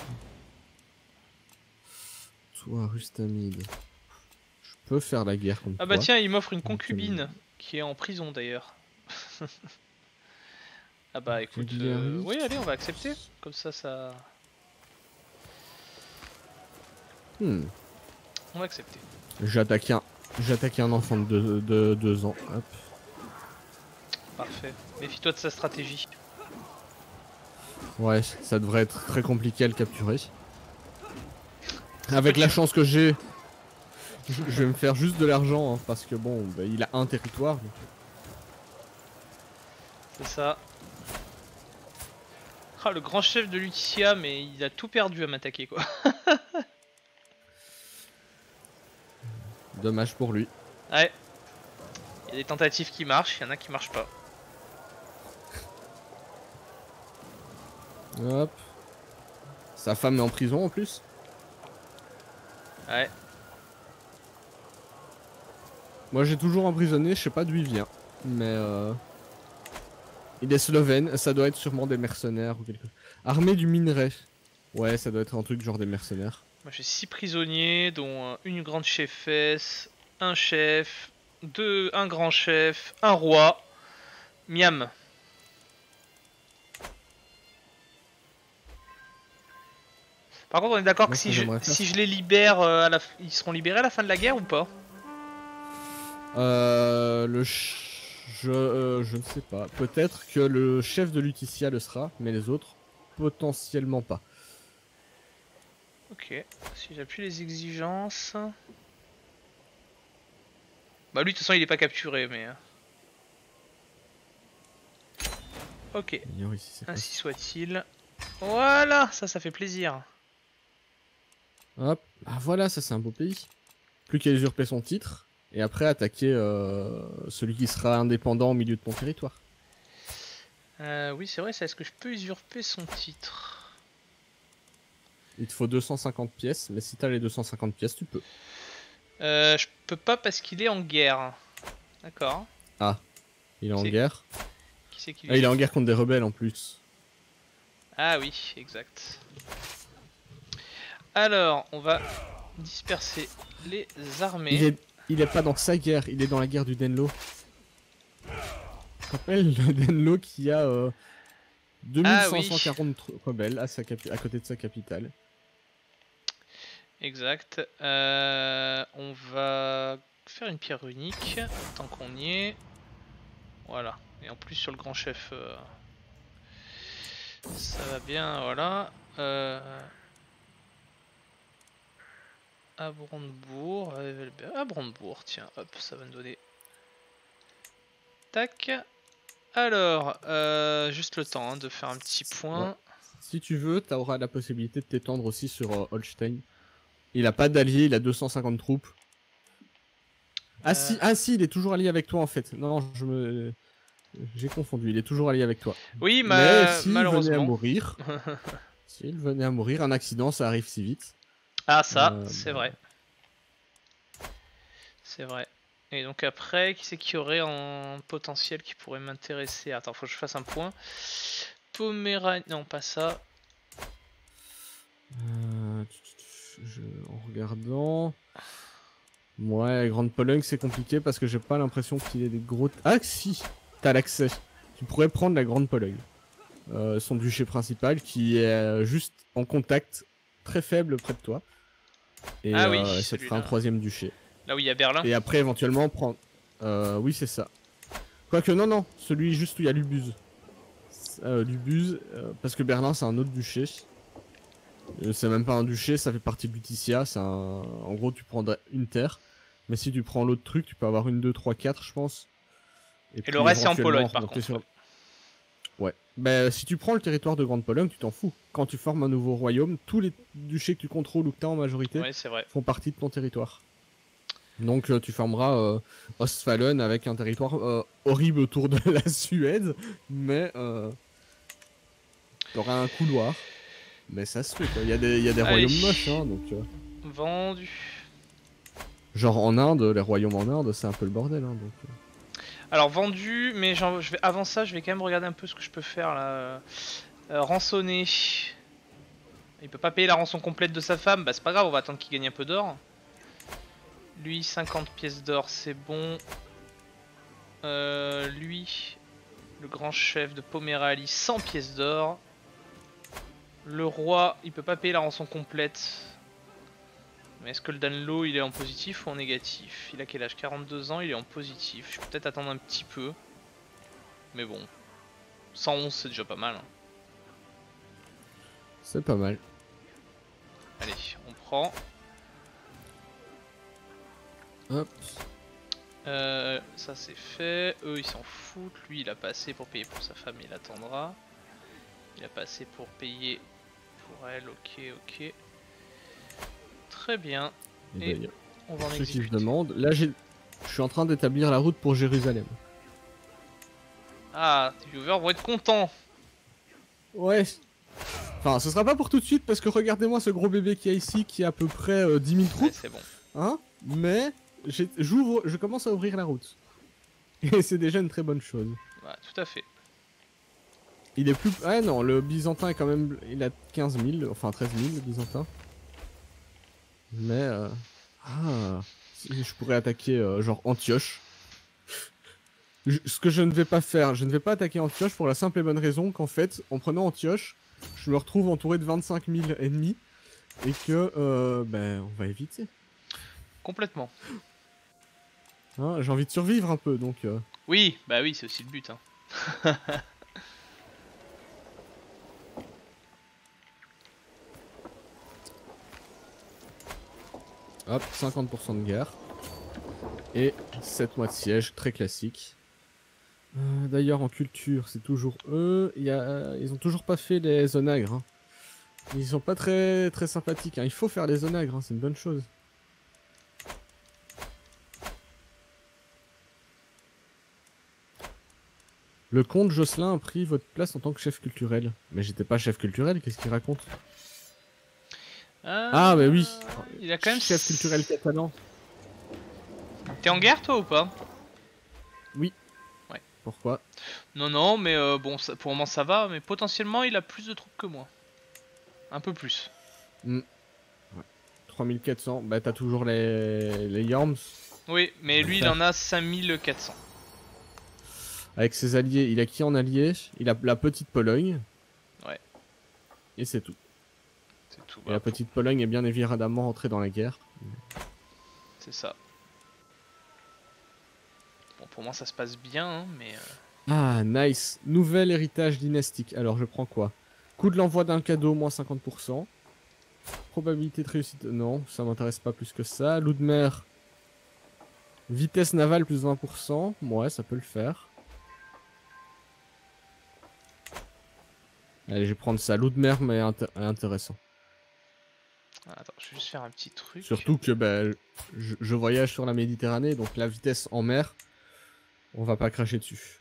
[SPEAKER 1] Toi, Rustamide. Je peux faire la guerre contre
[SPEAKER 2] Ah bah
[SPEAKER 1] toi.
[SPEAKER 2] tiens, il m'offre une concubine qui est en prison d'ailleurs. Ah bah écoute, oui allez, on va accepter. Comme ça,
[SPEAKER 1] Hmm.
[SPEAKER 2] On va accepter.
[SPEAKER 1] J'ai attaqué un enfant de 2 ans. Hop.
[SPEAKER 2] Parfait. Méfie-toi de sa stratégie.
[SPEAKER 1] Ouais, ça devrait être très compliqué à le capturer. Avec la chance que j'ai, je vais me faire juste de l'argent, hein, parce que bon, bah, il a un territoire. Donc...
[SPEAKER 2] C'est ça. Ah, le grand chef de Lutetia, mais il a tout perdu à m'attaquer quoi.
[SPEAKER 1] Dommage pour lui.
[SPEAKER 2] Ouais. Il y a des tentatives qui marchent, il y en a qui marchent pas.
[SPEAKER 1] Hop. Sa femme est en prison en plus.
[SPEAKER 2] Ouais.
[SPEAKER 1] Moi j'ai toujours emprisonné, je sais pas d'où il vient. Mais il est slovène, ça doit être sûrement des mercenaires ou quelque chose. Armée du minerai. Ouais, ça doit être un truc genre des mercenaires.
[SPEAKER 2] Moi j'ai 6 prisonniers, dont une grande chefesse, un chef, un grand chef, un roi. Miam. Par contre on est d'accord que si je les libère, ils seront libérés à la fin de la guerre ou pas?
[SPEAKER 1] Je ne sais pas. Peut-être que le chef de Lutetia le sera, mais les autres, potentiellement pas.
[SPEAKER 2] Ok, si j'appuie les exigences... Bah lui de toute façon il est pas capturé mais... Ok, ainsi soit-il. Voilà, ça fait plaisir.
[SPEAKER 1] Hop, ah voilà, ça c'est un beau pays. Plus qu'à usurper son titre, et après attaquer celui qui sera indépendant au milieu de ton territoire.
[SPEAKER 2] Oui c'est vrai, est-ce que je peux usurper son titre?
[SPEAKER 1] Il te faut 250 pièces, mais si t'as les 250 pièces, tu peux.
[SPEAKER 2] Je peux pas parce qu'il est en guerre. D'accord.
[SPEAKER 1] Ah, il est en guerre.
[SPEAKER 2] Qui c'est qui
[SPEAKER 1] il est en guerre contre des rebelles en plus.
[SPEAKER 2] Ah oui, exact. Alors, on va disperser les armées.
[SPEAKER 1] Il est pas dans sa guerre, il est dans la guerre du Denlo. Tu te rappelles le Denlo qui a 2540 rebelles à côté de sa capitale.
[SPEAKER 2] Exact. On va faire une pierre unique tant qu'on y est. Voilà. Et en plus sur le grand chef, ça va bien. Voilà. À Brandebourg. À Brandebourg, tiens, hop, ça va me donner. Tac. Alors, juste le temps hein, de faire un petit point.
[SPEAKER 1] Ouais. Si tu veux, tu auras la possibilité de t'étendre aussi sur Holstein. Il a pas d'alliés, il a 250 troupes. Ah si, il est toujours allié avec toi en fait. Non, j'ai confondu, il est toujours allié avec toi.
[SPEAKER 2] Oui,
[SPEAKER 1] Mais s'il venait à
[SPEAKER 2] malheureusement.
[SPEAKER 1] mourir, s'il venait à mourir, un accident, ça arrive si vite.
[SPEAKER 2] Ah ça, c'est
[SPEAKER 1] Bah,
[SPEAKER 2] vrai. C'est vrai. Et donc après, qui c'est qu'il y aurait en potentiel qui pourrait m'intéresser? Attends, faut que je fasse un point. Poméranie... Non, pas ça.
[SPEAKER 1] En regardant... Ouais, Grande Pologne, c'est compliqué parce que j'ai pas l'impression qu'il ait des gros... Ah si, t'as l'accès. Tu pourrais prendre la Grande Pologne. Son duché principal qui est juste en contact très faible près de toi. Et
[SPEAKER 2] Ah oui,
[SPEAKER 1] ça te fera un
[SPEAKER 2] celui-là.
[SPEAKER 1] troisième duché.
[SPEAKER 2] Là où il y a Berlin.
[SPEAKER 1] Et après, éventuellement, prendre... oui, c'est ça. Quoique, non, celui juste où il y a Lubuz. Lubuz, parce que Berlin, c'est un autre duché. C'est même pas un duché, ça fait partie de Lutetia. En gros, tu prendrais une terre. Mais si tu prends l'autre truc, tu peux avoir une, deux, trois, quatre, je pense.
[SPEAKER 2] Et
[SPEAKER 1] puis
[SPEAKER 2] le reste c'est en
[SPEAKER 1] éventuellement
[SPEAKER 2] Pologne par
[SPEAKER 1] remonter
[SPEAKER 2] contre.
[SPEAKER 1] sur... Ouais. Bah, si tu prends le territoire de Grande Pologne, tu t'en fous. Quand tu formes un nouveau royaume, tous les duchés que tu contrôles ou que tu as en majorité
[SPEAKER 2] Ouais, c'est vrai.
[SPEAKER 1] font partie de ton territoire. Donc tu formeras Ostfalen avec un territoire horrible autour de la Suède, mais tu auras un couloir. Mais ça se fait quoi. Il y a des
[SPEAKER 2] Allez.
[SPEAKER 1] royaumes moches, hein, donc
[SPEAKER 2] Vendu.
[SPEAKER 1] genre en Inde, les royaumes en Inde, c'est un peu le bordel. Hein, donc,
[SPEAKER 2] Alors vendu, mais avant ça, je vais quand même regarder un peu ce que je peux faire là. Rançonner. Il peut pas payer la rançon complète de sa femme, bah c'est pas grave, on va attendre qu'il gagne un peu d'or. Lui, 50 pièces d'or, c'est bon. Lui, le grand chef de Poméranie, 100 pièces d'or. Le roi, il peut pas payer la rançon complète. Mais est-ce que le Danlo, il est en positif ou en négatif? Il a quel âge? 42 ans, il est en positif. Je peux peut-être attendre un petit peu. Mais bon, 111 c'est déjà pas mal. Hein.
[SPEAKER 1] c'est pas mal.
[SPEAKER 2] Allez, on prend.
[SPEAKER 1] Hop.
[SPEAKER 2] Ça c'est fait. Eux ils s'en foutent. Lui il a pas assez pour payer pour sa femme, il attendra. Il a pas assez pour payer pour elle. Ok, ok. Très bien. Et on va en
[SPEAKER 1] ceux qui se
[SPEAKER 2] exécuter.
[SPEAKER 1] demandent, là je suis en train d'établir la route pour Jérusalem.
[SPEAKER 2] Ah, tes viewers vont être contents.
[SPEAKER 1] Ouais. Enfin, ce sera pas pour tout de suite parce que regardez-moi ce gros bébé qu'il y a ici qui a à peu près 10 000
[SPEAKER 2] Ouais,
[SPEAKER 1] troupes.
[SPEAKER 2] c'est bon.
[SPEAKER 1] Hein? Mais je commence à ouvrir la route. Et c'est déjà une très bonne chose.
[SPEAKER 2] Ouais, tout à fait.
[SPEAKER 1] Il est plus... Ah non, le byzantin est quand même... Il a 15 000, enfin 13 000 le byzantin. Mais... Ah... Je pourrais attaquer genre Antioche. Ce que je ne vais pas faire, je ne vais pas attaquer Antioche pour la simple et bonne raison qu'en fait, en prenant Antioche, je me retrouve entouré de 25 000 ennemis. Et que... ben, on va éviter.
[SPEAKER 2] Complètement.
[SPEAKER 1] Hein, j'ai envie de survivre un peu, donc...
[SPEAKER 2] Oui, bah oui, c'est aussi le but. Hein.
[SPEAKER 1] Hop, 50% de guerre. Et 7 mois de siège, très classique. D'ailleurs, en culture, c'est toujours eux. Ils ont toujours pas fait les onagres. Hein. Ils sont pas très sympathiques. Hein. Il faut faire les onagres, hein, c'est une bonne chose. Le comte Jocelyn a pris votre place en tant que chef culturel. Mais j'étais pas chef culturel, qu'est-ce qu'il raconte? Ah, bah oui.
[SPEAKER 2] Il a quand même...
[SPEAKER 1] Chef culturel catalan.
[SPEAKER 2] T'es en guerre toi ou pas?
[SPEAKER 1] Oui.
[SPEAKER 2] Ouais.
[SPEAKER 1] Pourquoi?
[SPEAKER 2] Non, non, mais bon, ça, pour le moment ça va, mais potentiellement il a plus de troupes que moi. Un peu plus.
[SPEAKER 1] Ouais. 3400. Bah t'as toujours les Yorms.
[SPEAKER 2] Oui, mais lui il en a 5400.
[SPEAKER 1] Avec ses alliés, il a qui en allié? Il a la petite Pologne.
[SPEAKER 2] Ouais.
[SPEAKER 1] Et c'est tout.
[SPEAKER 2] C'est tout.
[SPEAKER 1] Et la petite Pologne est bien évidemment rentrée dans la guerre.
[SPEAKER 2] C'est ça. Bon, pour moi ça se passe bien, hein, mais...
[SPEAKER 1] Ah, nice. Nouvel héritage dynastique. Alors, je prends quoi? Coût de l'envoi d'un cadeau, moins 50%. Probabilité de réussite, non, ça m'intéresse pas plus que ça. Loup de mer. Vitesse navale, plus 20%. Ouais, ça peut le faire. Allez, je vais prendre ça. Loup de mer, mais intéressant.
[SPEAKER 2] Attends, je vais juste faire un petit truc.
[SPEAKER 1] Surtout que bah, je voyage sur la Méditerranée, donc la vitesse en mer, on va pas cracher dessus.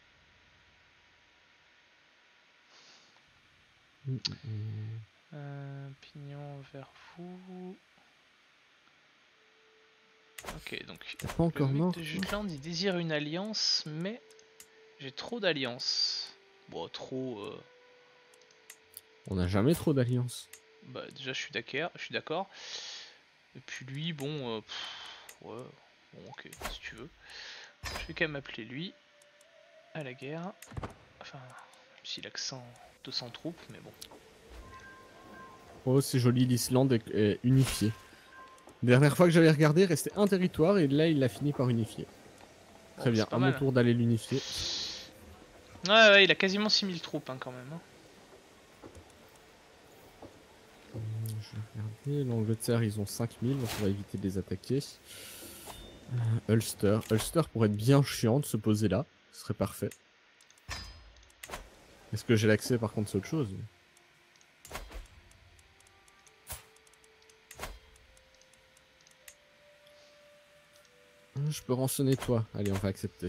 [SPEAKER 2] Pignon vers vous. Ok, donc
[SPEAKER 1] T'es pas encore
[SPEAKER 2] le mec
[SPEAKER 1] mort
[SPEAKER 2] de Jutland, il désire une alliance, mais j'ai trop d'alliances. Bon, trop...
[SPEAKER 1] On n'a jamais trop d'alliances.
[SPEAKER 2] Bah déjà, je suis d'accord. Et puis lui, bon... ouais, bon, ok, si tu veux. Je vais quand même appeler lui à la guerre. Enfin, même si l'accent 200 troupes, mais bon.
[SPEAKER 1] Oh, c'est joli, l'Islande est unifiée. Dernière fois que j'avais regardé, il restait un territoire et là il a fini par unifier.
[SPEAKER 2] Bon,
[SPEAKER 1] Très bien,
[SPEAKER 2] pas
[SPEAKER 1] à mon
[SPEAKER 2] mal.
[SPEAKER 1] tour d'aller l'unifier.
[SPEAKER 2] Ouais, il a quasiment 6000 troupes hein, quand même. Hein.
[SPEAKER 1] Je vais regarder, l'Angleterre ils ont 5000, donc on va éviter de les attaquer. Ulster. Ulster pourrait être bien chiant de se poser là, ce serait parfait. Est-ce que j'ai l'accès par contre c'est autre chose. Je peux rançonner toi, allez on va accepter.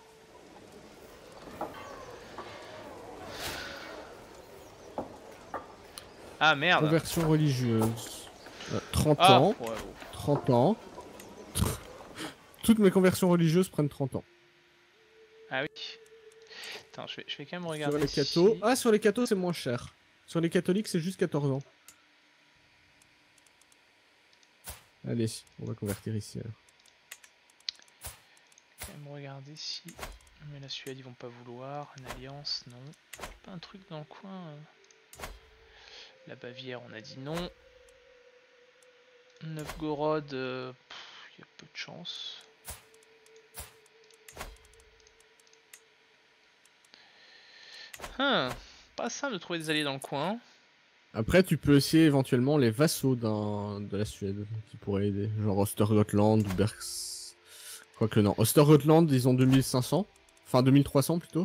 [SPEAKER 2] Ah merde.
[SPEAKER 1] Conversion religieuse. 30
[SPEAKER 2] Ah,
[SPEAKER 1] ans.
[SPEAKER 2] ouais, ouais.
[SPEAKER 1] 30 ans. Toutes mes conversions religieuses prennent 30 ans.
[SPEAKER 2] Ah oui. Attends, je vais quand même
[SPEAKER 1] Sur
[SPEAKER 2] regarder
[SPEAKER 1] les cathos. Ah, sur les cathos, c'est moins cher. Sur les catholiques, c'est juste 14 ans. Allez, on va convertir ici alors.
[SPEAKER 2] Quand même regarder si... Mais la Suède, ils vont pas vouloir. Une alliance, non. Pas un truc dans le coin. La Bavière, on a dit non. Novgorod, il y a peu de chance. Pas simple de trouver des alliés dans le coin.
[SPEAKER 1] Après, tu peux essayer éventuellement les vassaux de la Suède qui pourraient aider. Genre Östergötland ou Berks. Quoique non. Östergötland, ils ont 2500. Enfin, 2300 plutôt.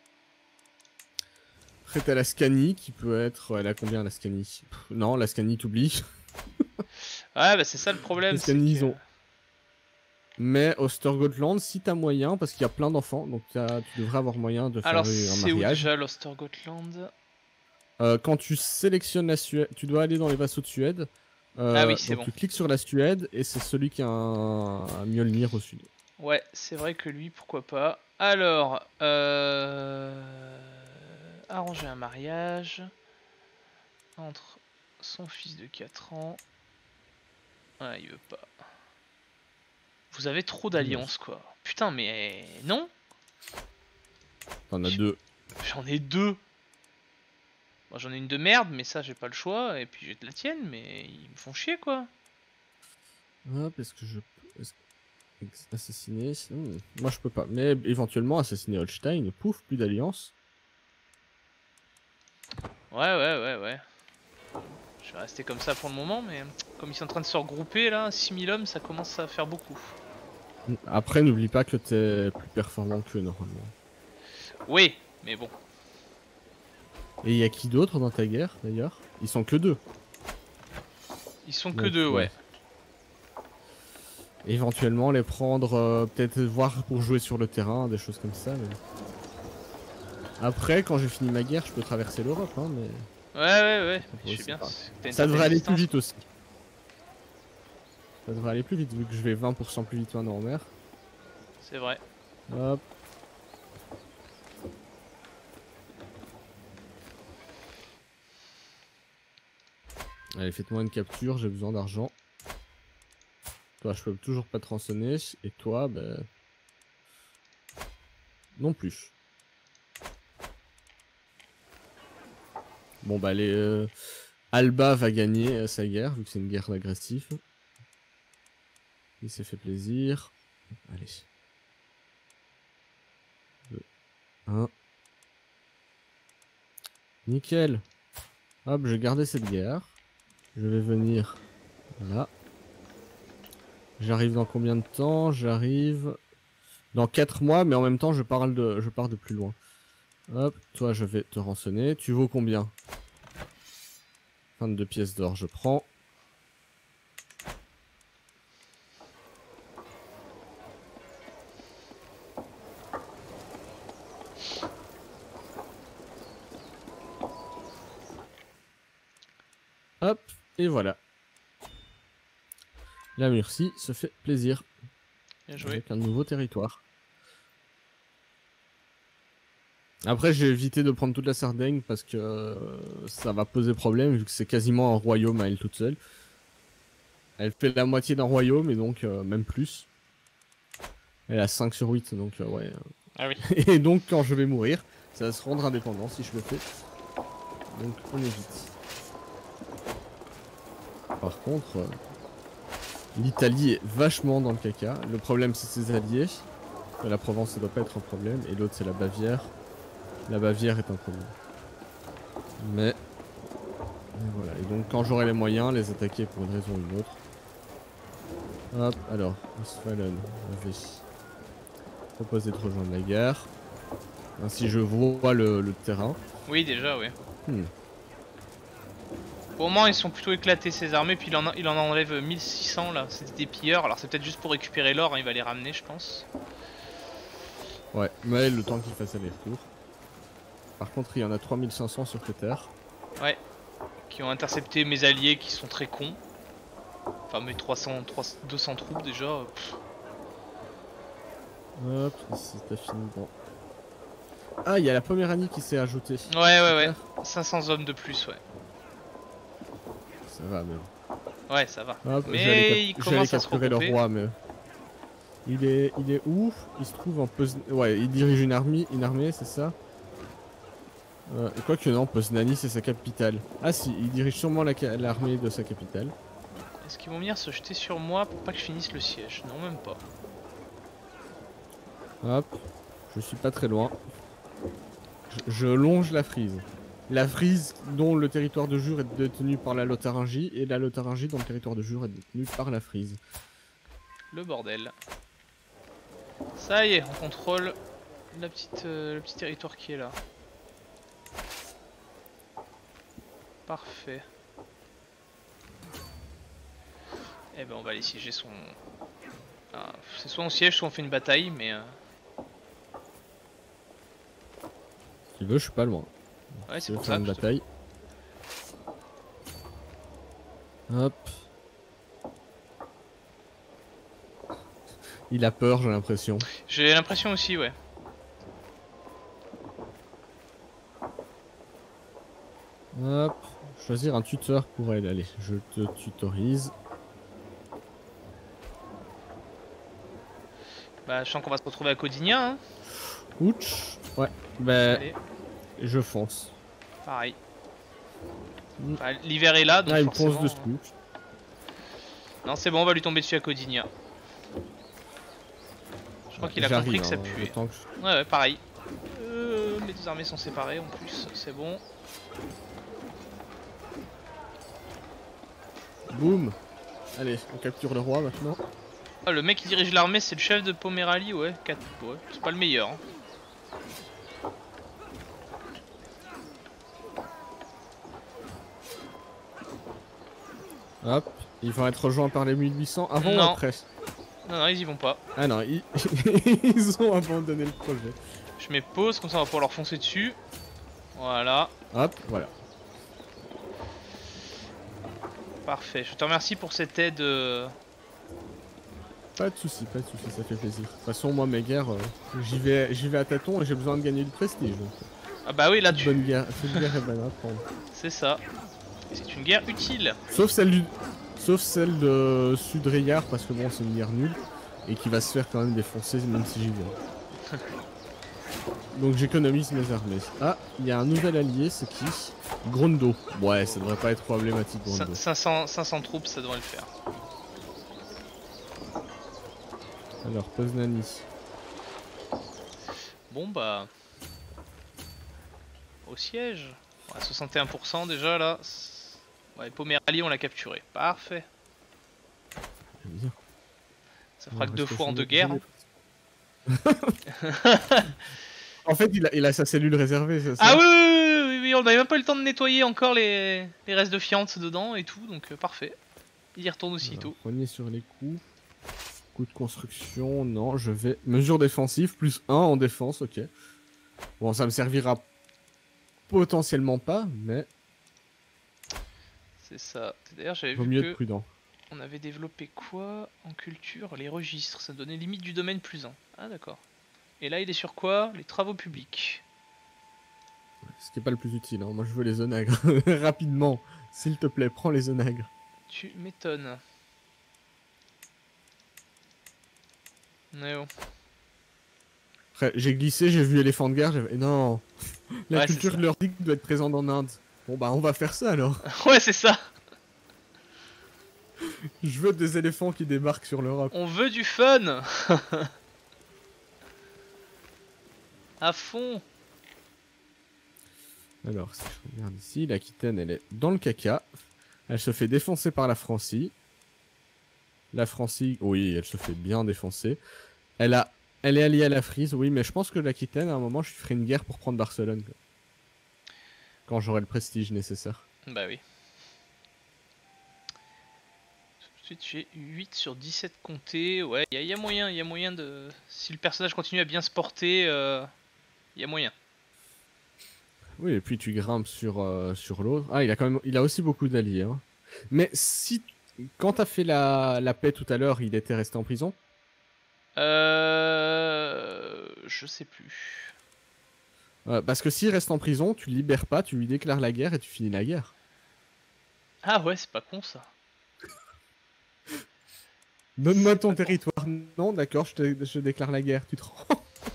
[SPEAKER 1] Après, t'as la Scanie qui peut être. Elle a combien la Scanie? Non, la Scanie, t'oublies.
[SPEAKER 2] Ouais, bah c'est ça le problème.
[SPEAKER 1] Les Scanie, ils ont. Mais Östergötland, si t'as moyen, parce qu'il y a plein d'enfants, donc tu devrais avoir moyen de faire
[SPEAKER 2] Alors,
[SPEAKER 1] un
[SPEAKER 2] c'est où
[SPEAKER 1] mariage.
[SPEAKER 2] déjà l'Östergötland?
[SPEAKER 1] Quand tu sélectionnes la Suède, tu dois aller dans les vassaux de Suède.
[SPEAKER 2] Ah oui, c'est
[SPEAKER 1] donc
[SPEAKER 2] bon.
[SPEAKER 1] tu cliques sur la Suède et c'est celui qui a un Mjolnir au sud.
[SPEAKER 2] Ouais, c'est vrai que lui, pourquoi pas. Alors, arranger un mariage entre son fils de 4 ans. Ah, il veut pas. Vous avez trop d'alliances, quoi. Putain, mais non.
[SPEAKER 1] T'en as deux.
[SPEAKER 2] J'en ai deux. Moi, j'en ai une de merde, mais ça, j'ai pas le choix. Et puis j'ai de la tienne, mais ils me font chier, quoi.
[SPEAKER 1] Hop, est-ce que je peux assassiner moi je peux pas. Mais éventuellement assassiner Holstein, pouf, plus d'alliance.
[SPEAKER 2] Ouais. Je vais rester comme ça pour le moment, mais comme ils sont en train de se regrouper, là, 6000 hommes, ça commence à faire beaucoup.
[SPEAKER 1] Après, n'oublie pas que t'es plus performant qu'eux normalement.
[SPEAKER 2] Oui, mais bon.
[SPEAKER 1] Et il y a qui d'autre dans ta guerre d'ailleurs? Ils sont que deux.
[SPEAKER 2] Ils sont que deux, ouais.
[SPEAKER 1] Éventuellement les prendre, peut-être voir pour jouer sur le terrain, des choses comme ça. Mais... Après, quand j'ai fini ma guerre, je peux traverser l'Europe, hein, mais...
[SPEAKER 2] Ouais, je sais bien.
[SPEAKER 1] Ça devrait aller plus vite aussi. Ça devrait aller plus vite, vu que je vais 20% plus vite maintenant en mer.
[SPEAKER 2] C'est vrai.
[SPEAKER 1] Hop. Allez, faites-moi une capture, j'ai besoin d'argent. Toi, je peux toujours pas te rançonner. Et toi, ben... non plus. Bon, bah, Alba va gagner sa guerre, vu que c'est une guerre agressive. Il s'est fait plaisir. Allez. 2, 1. Nickel. Hop, je vais garder cette guerre. Je vais venir là. J'arrive dans combien de temps? J'arrive dans 4 mois, mais en même temps, je pars de plus loin. Hop, toi, je vais te rançonner. Tu vaux combien? 22 pièces d'or, je prends. Hop, et voilà. La Murcie se fait plaisir.
[SPEAKER 2] Bien joué.
[SPEAKER 1] Avec un nouveau territoire. Après, j'ai évité de prendre toute la Sardaigne parce que ça va poser problème vu que c'est quasiment un royaume à elle toute seule. Elle fait la moitié d'un royaume et donc même plus. Elle a 5 sur 8, donc ouais.
[SPEAKER 2] Ah oui.
[SPEAKER 1] Et donc quand je vais mourir, ça va se rendre indépendant si je le fais. Donc on évite. Par contre, l'Italie est vachement dans le caca. Le problème c'est ses alliés. La Provence ça doit pas être un problème. Et l'autre c'est la Bavière. La Bavière est un problème. Mais voilà. Et donc quand j'aurai les moyens, les attaquer pour une raison ou une autre. Hop, alors, Westphalen, je vais proposer de rejoindre la guerre. Ainsi je vois le terrain.
[SPEAKER 2] Oui, déjà, oui. Pour le moment, ils sont plutôt éclatés ces armées, puis il en enlève 1600 là. C'est des pilleurs, alors c'est peut-être juste pour récupérer l'or, hein, il va les ramener, je pense.
[SPEAKER 1] Ouais, mais le temps qu'il fasse aller-retour. Par contre, il y en a 3500 sur les terres.
[SPEAKER 2] Ouais. Qui ont intercepté mes alliés qui sont très cons. Enfin, mes 200 troupes déjà.
[SPEAKER 1] Hop, ici t'as fini. Bon. Ah, il y a la Poméranie qui s'est ajoutée.
[SPEAKER 2] Ouais. 500 hommes de plus, ouais.
[SPEAKER 1] Ça va, même.
[SPEAKER 2] Ouais, ça va.
[SPEAKER 1] Hop,
[SPEAKER 2] mais il commence à se
[SPEAKER 1] capturer le
[SPEAKER 2] regrouper.
[SPEAKER 1] roi, mais... Il est où? Il se trouve en Ouais, il dirige une armée, c'est ça? Quoique non, Poznani c'est sa capitale. Ah si, il dirige sûrement l'armée de sa capitale.
[SPEAKER 2] Est-ce qu'ils vont venir se jeter sur moi pour pas que je finisse le siège? Non, même pas.
[SPEAKER 1] Hop, je suis pas très loin. Je longe la Frise. La Frise dont le territoire de Jure est détenu par la Lotharingie et la Lotharingie dont le territoire de Jure est détenu par la Frise.
[SPEAKER 2] Le bordel. Ça y est, on contrôle le petit territoire qui est là. Parfait. Eh ben on va aller siéger son... Ah, c'est soit on siège, soit on fait une bataille, mais...
[SPEAKER 1] Si tu veux, je suis pas loin.
[SPEAKER 2] Ouais, c'est
[SPEAKER 1] Je vais
[SPEAKER 2] pour
[SPEAKER 1] faire
[SPEAKER 2] ça.
[SPEAKER 1] une bataille. Hop. Il a peur, j'ai l'impression.
[SPEAKER 2] J'ai l'impression aussi, ouais.
[SPEAKER 1] Hop. Choisir un tuteur pour elle. Allez, je te tutorise.
[SPEAKER 2] Bah, je sens qu'on va se retrouver à Codigna, hein.
[SPEAKER 1] Ouch. Ouais. Bah,
[SPEAKER 2] Allez,
[SPEAKER 1] je fonce.
[SPEAKER 2] pareil. Bah, l'hiver est là, donc
[SPEAKER 1] Ah, il me
[SPEAKER 2] forcément...
[SPEAKER 1] fonce dessus.
[SPEAKER 2] Non, c'est bon, on va lui tomber dessus à Codigna. Je crois qu'il a compris que ça puait. Ouais, pareil. Mes deux armées sont séparées en plus, c'est bon.
[SPEAKER 1] Boum. Allez, on capture le roi maintenant.
[SPEAKER 2] Ah, le mec qui dirige l'armée, c'est le chef de Poméralie, ouais. Ouais, c'est pas le meilleur. Hein.
[SPEAKER 1] Hop, ils vont être rejoints par les 1800 avant ou après?
[SPEAKER 2] Non, ils y vont pas.
[SPEAKER 1] Ah non, ils ont abandonné le projet.
[SPEAKER 2] Je mets pause, comme ça on va pouvoir leur foncer dessus. Voilà.
[SPEAKER 1] Hop, voilà.
[SPEAKER 2] Parfait, je te remercie pour cette aide.
[SPEAKER 1] Pas de soucis, ça fait plaisir. De toute façon, moi, mes guerres, j'y vais à tâtons et j'ai besoin de gagner du prestige. Donc.
[SPEAKER 2] Ah bah oui, là tu...
[SPEAKER 1] Bonne guerre, cette guerre est bonne à prendre.
[SPEAKER 2] C'est ça. C'est une guerre utile.
[SPEAKER 1] Sauf celle de Sudreyard, parce que bon, c'est une guerre nulle. Et qui va se faire quand même défoncer, même si j'y vais. Donc j'économise mes armées. Ah, il y a un nouvel allié, c'est qui? Grondo. Ouais, ça devrait pas être problématique, Grondo.
[SPEAKER 2] 500 troupes, ça devrait le faire.
[SPEAKER 1] Alors, Poznani.
[SPEAKER 2] Bon bah... Au siège. Ouais, 61% déjà là. Ouais, Poméranie on l'a capturé. Parfait.
[SPEAKER 1] Bien.
[SPEAKER 2] Ça fera que 2 fois en 2 guerres.
[SPEAKER 1] En fait, il a sa cellule réservée, c'est ça?
[SPEAKER 2] Ah oui, on n'avait même pas eu le temps de nettoyer encore les restes de fientes dedans et tout, donc parfait. Il y retourne aussitôt.
[SPEAKER 1] Prenez sur les coups. Coup de construction, non, je vais... Mesure défensive, plus 1 en défense, ok. Bon, ça me servira potentiellement pas, mais...
[SPEAKER 2] C'est ça. D'ailleurs, j'avais
[SPEAKER 1] Vaut
[SPEAKER 2] vu
[SPEAKER 1] mieux
[SPEAKER 2] que
[SPEAKER 1] être prudent.
[SPEAKER 2] on avait développé quoi en culture? Les registres, ça donnait limite du domaine plus 1. Ah d'accord. Et là, il est sur quoi? Les travaux publics.
[SPEAKER 1] Ce qui est pas le plus utile, hein. Moi je veux les onagres. Rapidement, s'il te plaît, prends les onagres.
[SPEAKER 2] Tu m'étonnes. Mais bon.
[SPEAKER 1] Après, j'ai glissé, j'ai vu éléphant de guerre, j'ai fait non. La
[SPEAKER 2] Ouais, c'est
[SPEAKER 1] culture
[SPEAKER 2] ça.
[SPEAKER 1] nordique doit être présente en Inde. Bon bah on va faire ça alors.
[SPEAKER 2] Ouais, c'est ça.
[SPEAKER 1] Je veux des éléphants qui débarquent sur l'Europe.
[SPEAKER 2] On veut du fun. À fond.
[SPEAKER 1] Alors, si je regarde ici, l'Aquitaine, elle est dans le caca. Elle se fait défoncer par la Francie. La Francie, oui, elle se fait bien défoncer. Elle est alliée à la Frise, oui, mais je pense que l'Aquitaine, à un moment, je ferai une guerre pour prendre Barcelone, quoi. Quand j'aurai le prestige nécessaire.
[SPEAKER 2] Bah oui. Ensuite, j'ai 8 sur 17 comtés. Ouais, il y a moyen de... Si le personnage continue à bien se porter, il y a moyen.
[SPEAKER 1] Oui, et puis tu grimpes sur l'autre. Ah, il a aussi beaucoup d'alliés, hein. Mais si, quand t'as fait la paix tout à l'heure, il était resté en prison?
[SPEAKER 2] Je sais plus.
[SPEAKER 1] Parce que s'il reste en prison, tu le libères pas, tu lui déclares la guerre et tu finis la guerre.
[SPEAKER 2] Ah ouais, c'est pas con ça.
[SPEAKER 1] Donne-moi ton territoire. Non, d'accord, je déclare la guerre, tu te rends.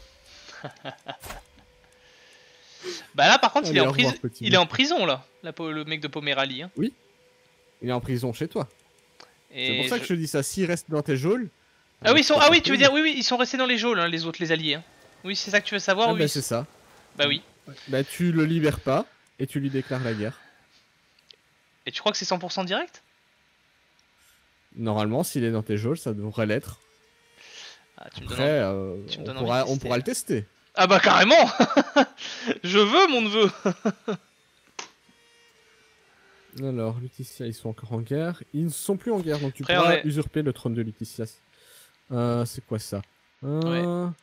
[SPEAKER 2] Bah là par contre,
[SPEAKER 1] Allez, au revoir, petit
[SPEAKER 2] il est
[SPEAKER 1] mec.
[SPEAKER 2] en prison là, le mec de Poméranie. Hein.
[SPEAKER 1] Oui, il est en prison chez toi. C'est pour
[SPEAKER 2] Et
[SPEAKER 1] ça que je te dis ça. S'il reste dans tes geôles.
[SPEAKER 2] Ah oui,
[SPEAKER 1] tu peux
[SPEAKER 2] tu veux
[SPEAKER 1] payer.
[SPEAKER 2] dire, oui, ils sont restés dans les geôles, hein, les autres, les alliés. Hein. Oui, c'est ça que tu veux savoir,
[SPEAKER 1] Ah
[SPEAKER 2] oui.
[SPEAKER 1] bah c'est ça.
[SPEAKER 2] Bah oui.
[SPEAKER 1] Bah tu le libères pas et tu lui déclares la guerre.
[SPEAKER 2] Et tu crois que c'est 100% direct?
[SPEAKER 1] Normalement, s'il est dans tes geôles, ça devrait l'être.
[SPEAKER 2] Ah, tu me
[SPEAKER 1] Après,
[SPEAKER 2] tu me
[SPEAKER 1] on
[SPEAKER 2] donnes envie de tester,
[SPEAKER 1] pourra le
[SPEAKER 2] là.
[SPEAKER 1] tester.
[SPEAKER 2] Ah bah carrément. Je veux mon neveu.
[SPEAKER 1] Alors, Lutetia, ils sont encore en guerre. Ils ne sont plus en guerre, donc tu
[SPEAKER 2] Après,
[SPEAKER 1] pourras
[SPEAKER 2] on est...
[SPEAKER 1] usurper le trône de Lutetia. C'est quoi ça?
[SPEAKER 2] Ouais.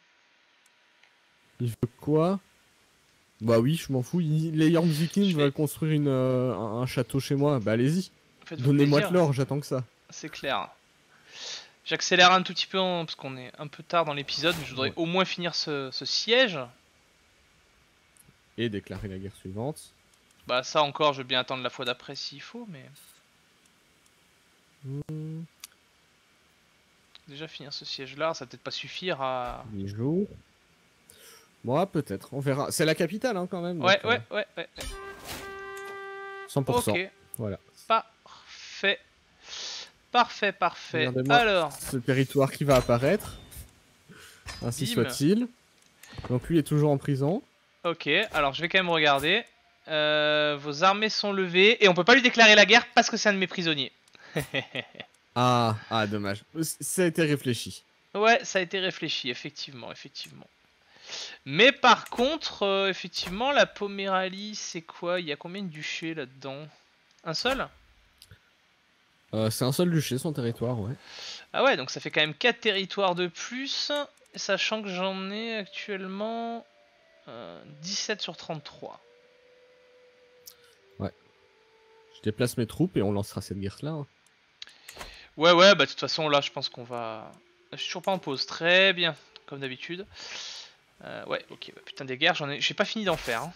[SPEAKER 1] Il veut quoi? Bah oui, je m'en fous. Les York Vikings
[SPEAKER 2] Je vais-
[SPEAKER 1] veulent construire un château chez moi. Bah allez-y.
[SPEAKER 2] Faites-vous
[SPEAKER 1] Donnez-moi
[SPEAKER 2] plaisir,
[SPEAKER 1] de l'or, j'attends que ça.
[SPEAKER 2] c'est clair. J'accélère un tout petit peu parce qu'on est un peu tard dans l'épisode, mais je voudrais
[SPEAKER 1] Ouais.
[SPEAKER 2] au moins finir ce siège.
[SPEAKER 1] Et déclarer la guerre suivante.
[SPEAKER 2] Bah ça encore, je veux bien attendre la fois d'après s'il faut, mais... Déjà finir ce siège là, ça va peut-être pas suffire à...
[SPEAKER 1] 10 jours. Bon, peut-être, on verra. C'est la capitale, hein, quand même.
[SPEAKER 2] Ouais,
[SPEAKER 1] donc,
[SPEAKER 2] ouais.
[SPEAKER 1] 100%.
[SPEAKER 2] Ok,
[SPEAKER 1] Voilà.
[SPEAKER 2] parfait. Parfait.
[SPEAKER 1] Regardez-moi
[SPEAKER 2] Alors,
[SPEAKER 1] ce territoire qui va apparaître. Ainsi
[SPEAKER 2] Bim.
[SPEAKER 1] soit-il. Donc lui est toujours en prison.
[SPEAKER 2] ok, alors je vais quand même regarder. Vos armées sont levées et on peut pas lui déclarer la guerre parce que c'est un de mes prisonniers.
[SPEAKER 1] Ah, dommage. Ça a été réfléchi.
[SPEAKER 2] Ouais, ça a été réfléchi, effectivement. Mais par contre, effectivement, la Poméranie, c'est quoi? Il y a combien de duchés là-dedans? Un seul?
[SPEAKER 1] C'est un seul duché, son territoire, ouais.
[SPEAKER 2] Ah ouais, donc ça fait quand même 4 territoires de plus, sachant que j'en ai actuellement 17 sur 33.
[SPEAKER 1] Je déplace mes troupes et on lancera cette guerre-là, hein.
[SPEAKER 2] Ouais, bah de toute façon, là, je pense qu'on va... Je suis toujours pas en pause, très bien, comme d'habitude. Ouais, ok, bah, putain des guerres, j'ai pas fini d'en faire. Hein.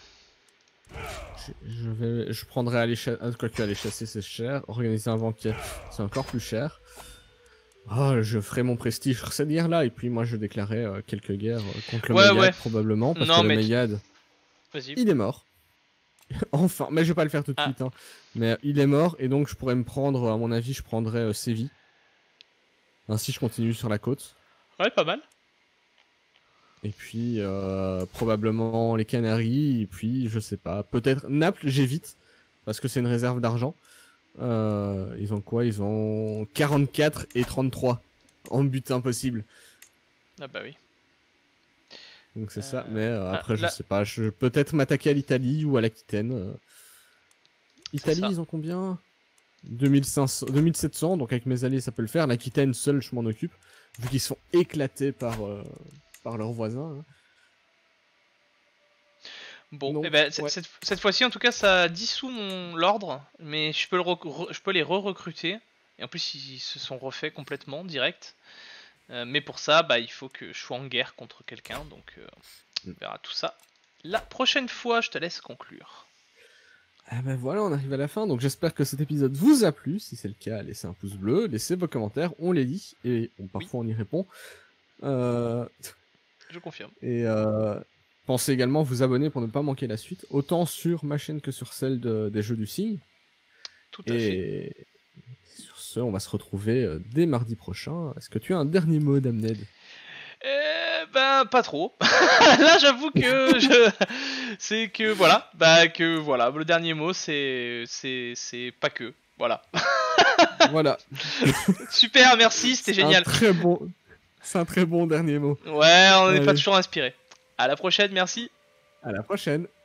[SPEAKER 1] Je prendrai aller chasser, quoique aller chasser c'est cher, organiser un banquet c'est encore plus cher. Oh, je ferai mon prestige sur cette guerre-là et puis moi je déclarerai quelques guerres contre le Mayad probablement parce
[SPEAKER 2] non,
[SPEAKER 1] que le
[SPEAKER 2] mais
[SPEAKER 1] Mayad,
[SPEAKER 2] vas-y.
[SPEAKER 1] il est mort. Enfin, mais je vais pas le faire tout de suite, hein. Mais il est mort et donc je pourrais me prendre, à mon avis, je prendrais Séville. Ainsi je continue sur la côte.
[SPEAKER 2] Ouais, pas mal.
[SPEAKER 1] Et puis probablement les Canaries, et puis je sais pas, peut-être Naples, j'évite, parce que c'est une réserve d'argent. Ils ont quoi? Ils ont 44 et 33 en but impossible.
[SPEAKER 2] Ah bah oui.
[SPEAKER 1] Donc c'est ça, mais après je
[SPEAKER 2] là...
[SPEAKER 1] sais pas, je peut-être m'attaquer à l'Italie ou à l'Aquitaine. Italie,
[SPEAKER 2] ça.
[SPEAKER 1] ils ont combien? 2500, 2700, donc avec mes alliés ça peut le faire. L'Aquitaine seul je m'en occupe, vu qu'ils sont éclatés par leurs voisins. Hein.
[SPEAKER 2] Bon,
[SPEAKER 1] Donc,
[SPEAKER 2] et ben,
[SPEAKER 1] ouais.
[SPEAKER 2] cette fois-ci, en tout cas, ça dissout l'ordre, mais je peux, je peux les re-recruter. Et en plus, ils se sont refaits complètement, direct. Mais pour ça, bah, il faut que je sois en guerre contre quelqu'un, donc on verra tout ça. La prochaine fois, je te laisse conclure.
[SPEAKER 1] Ah ben voilà, on arrive à la fin, donc j'espère que cet épisode vous a plu. Si c'est le cas, laissez un pouce bleu, laissez vos commentaires, on les lit, et parfois on y répond.
[SPEAKER 2] Je confirme.
[SPEAKER 1] Et pensez également à vous abonner pour ne pas manquer la suite, autant sur ma chaîne que sur celle des Jeux du Cygne.
[SPEAKER 2] Tout à fait.
[SPEAKER 1] Et sur ce, on va se retrouver dès mardi prochain. Est-ce que tu as un dernier mot, Damned?
[SPEAKER 2] Ben, pas trop. Là, j'avoue que c'est que voilà, le dernier mot, c'est pas que, voilà.
[SPEAKER 1] Voilà.
[SPEAKER 2] Super, merci, c'était génial.
[SPEAKER 1] C'est un très bon dernier mot.
[SPEAKER 2] Ouais, on n'est pas
[SPEAKER 1] Allez.
[SPEAKER 2] toujours inspiré. À la prochaine, merci.
[SPEAKER 1] À la prochaine.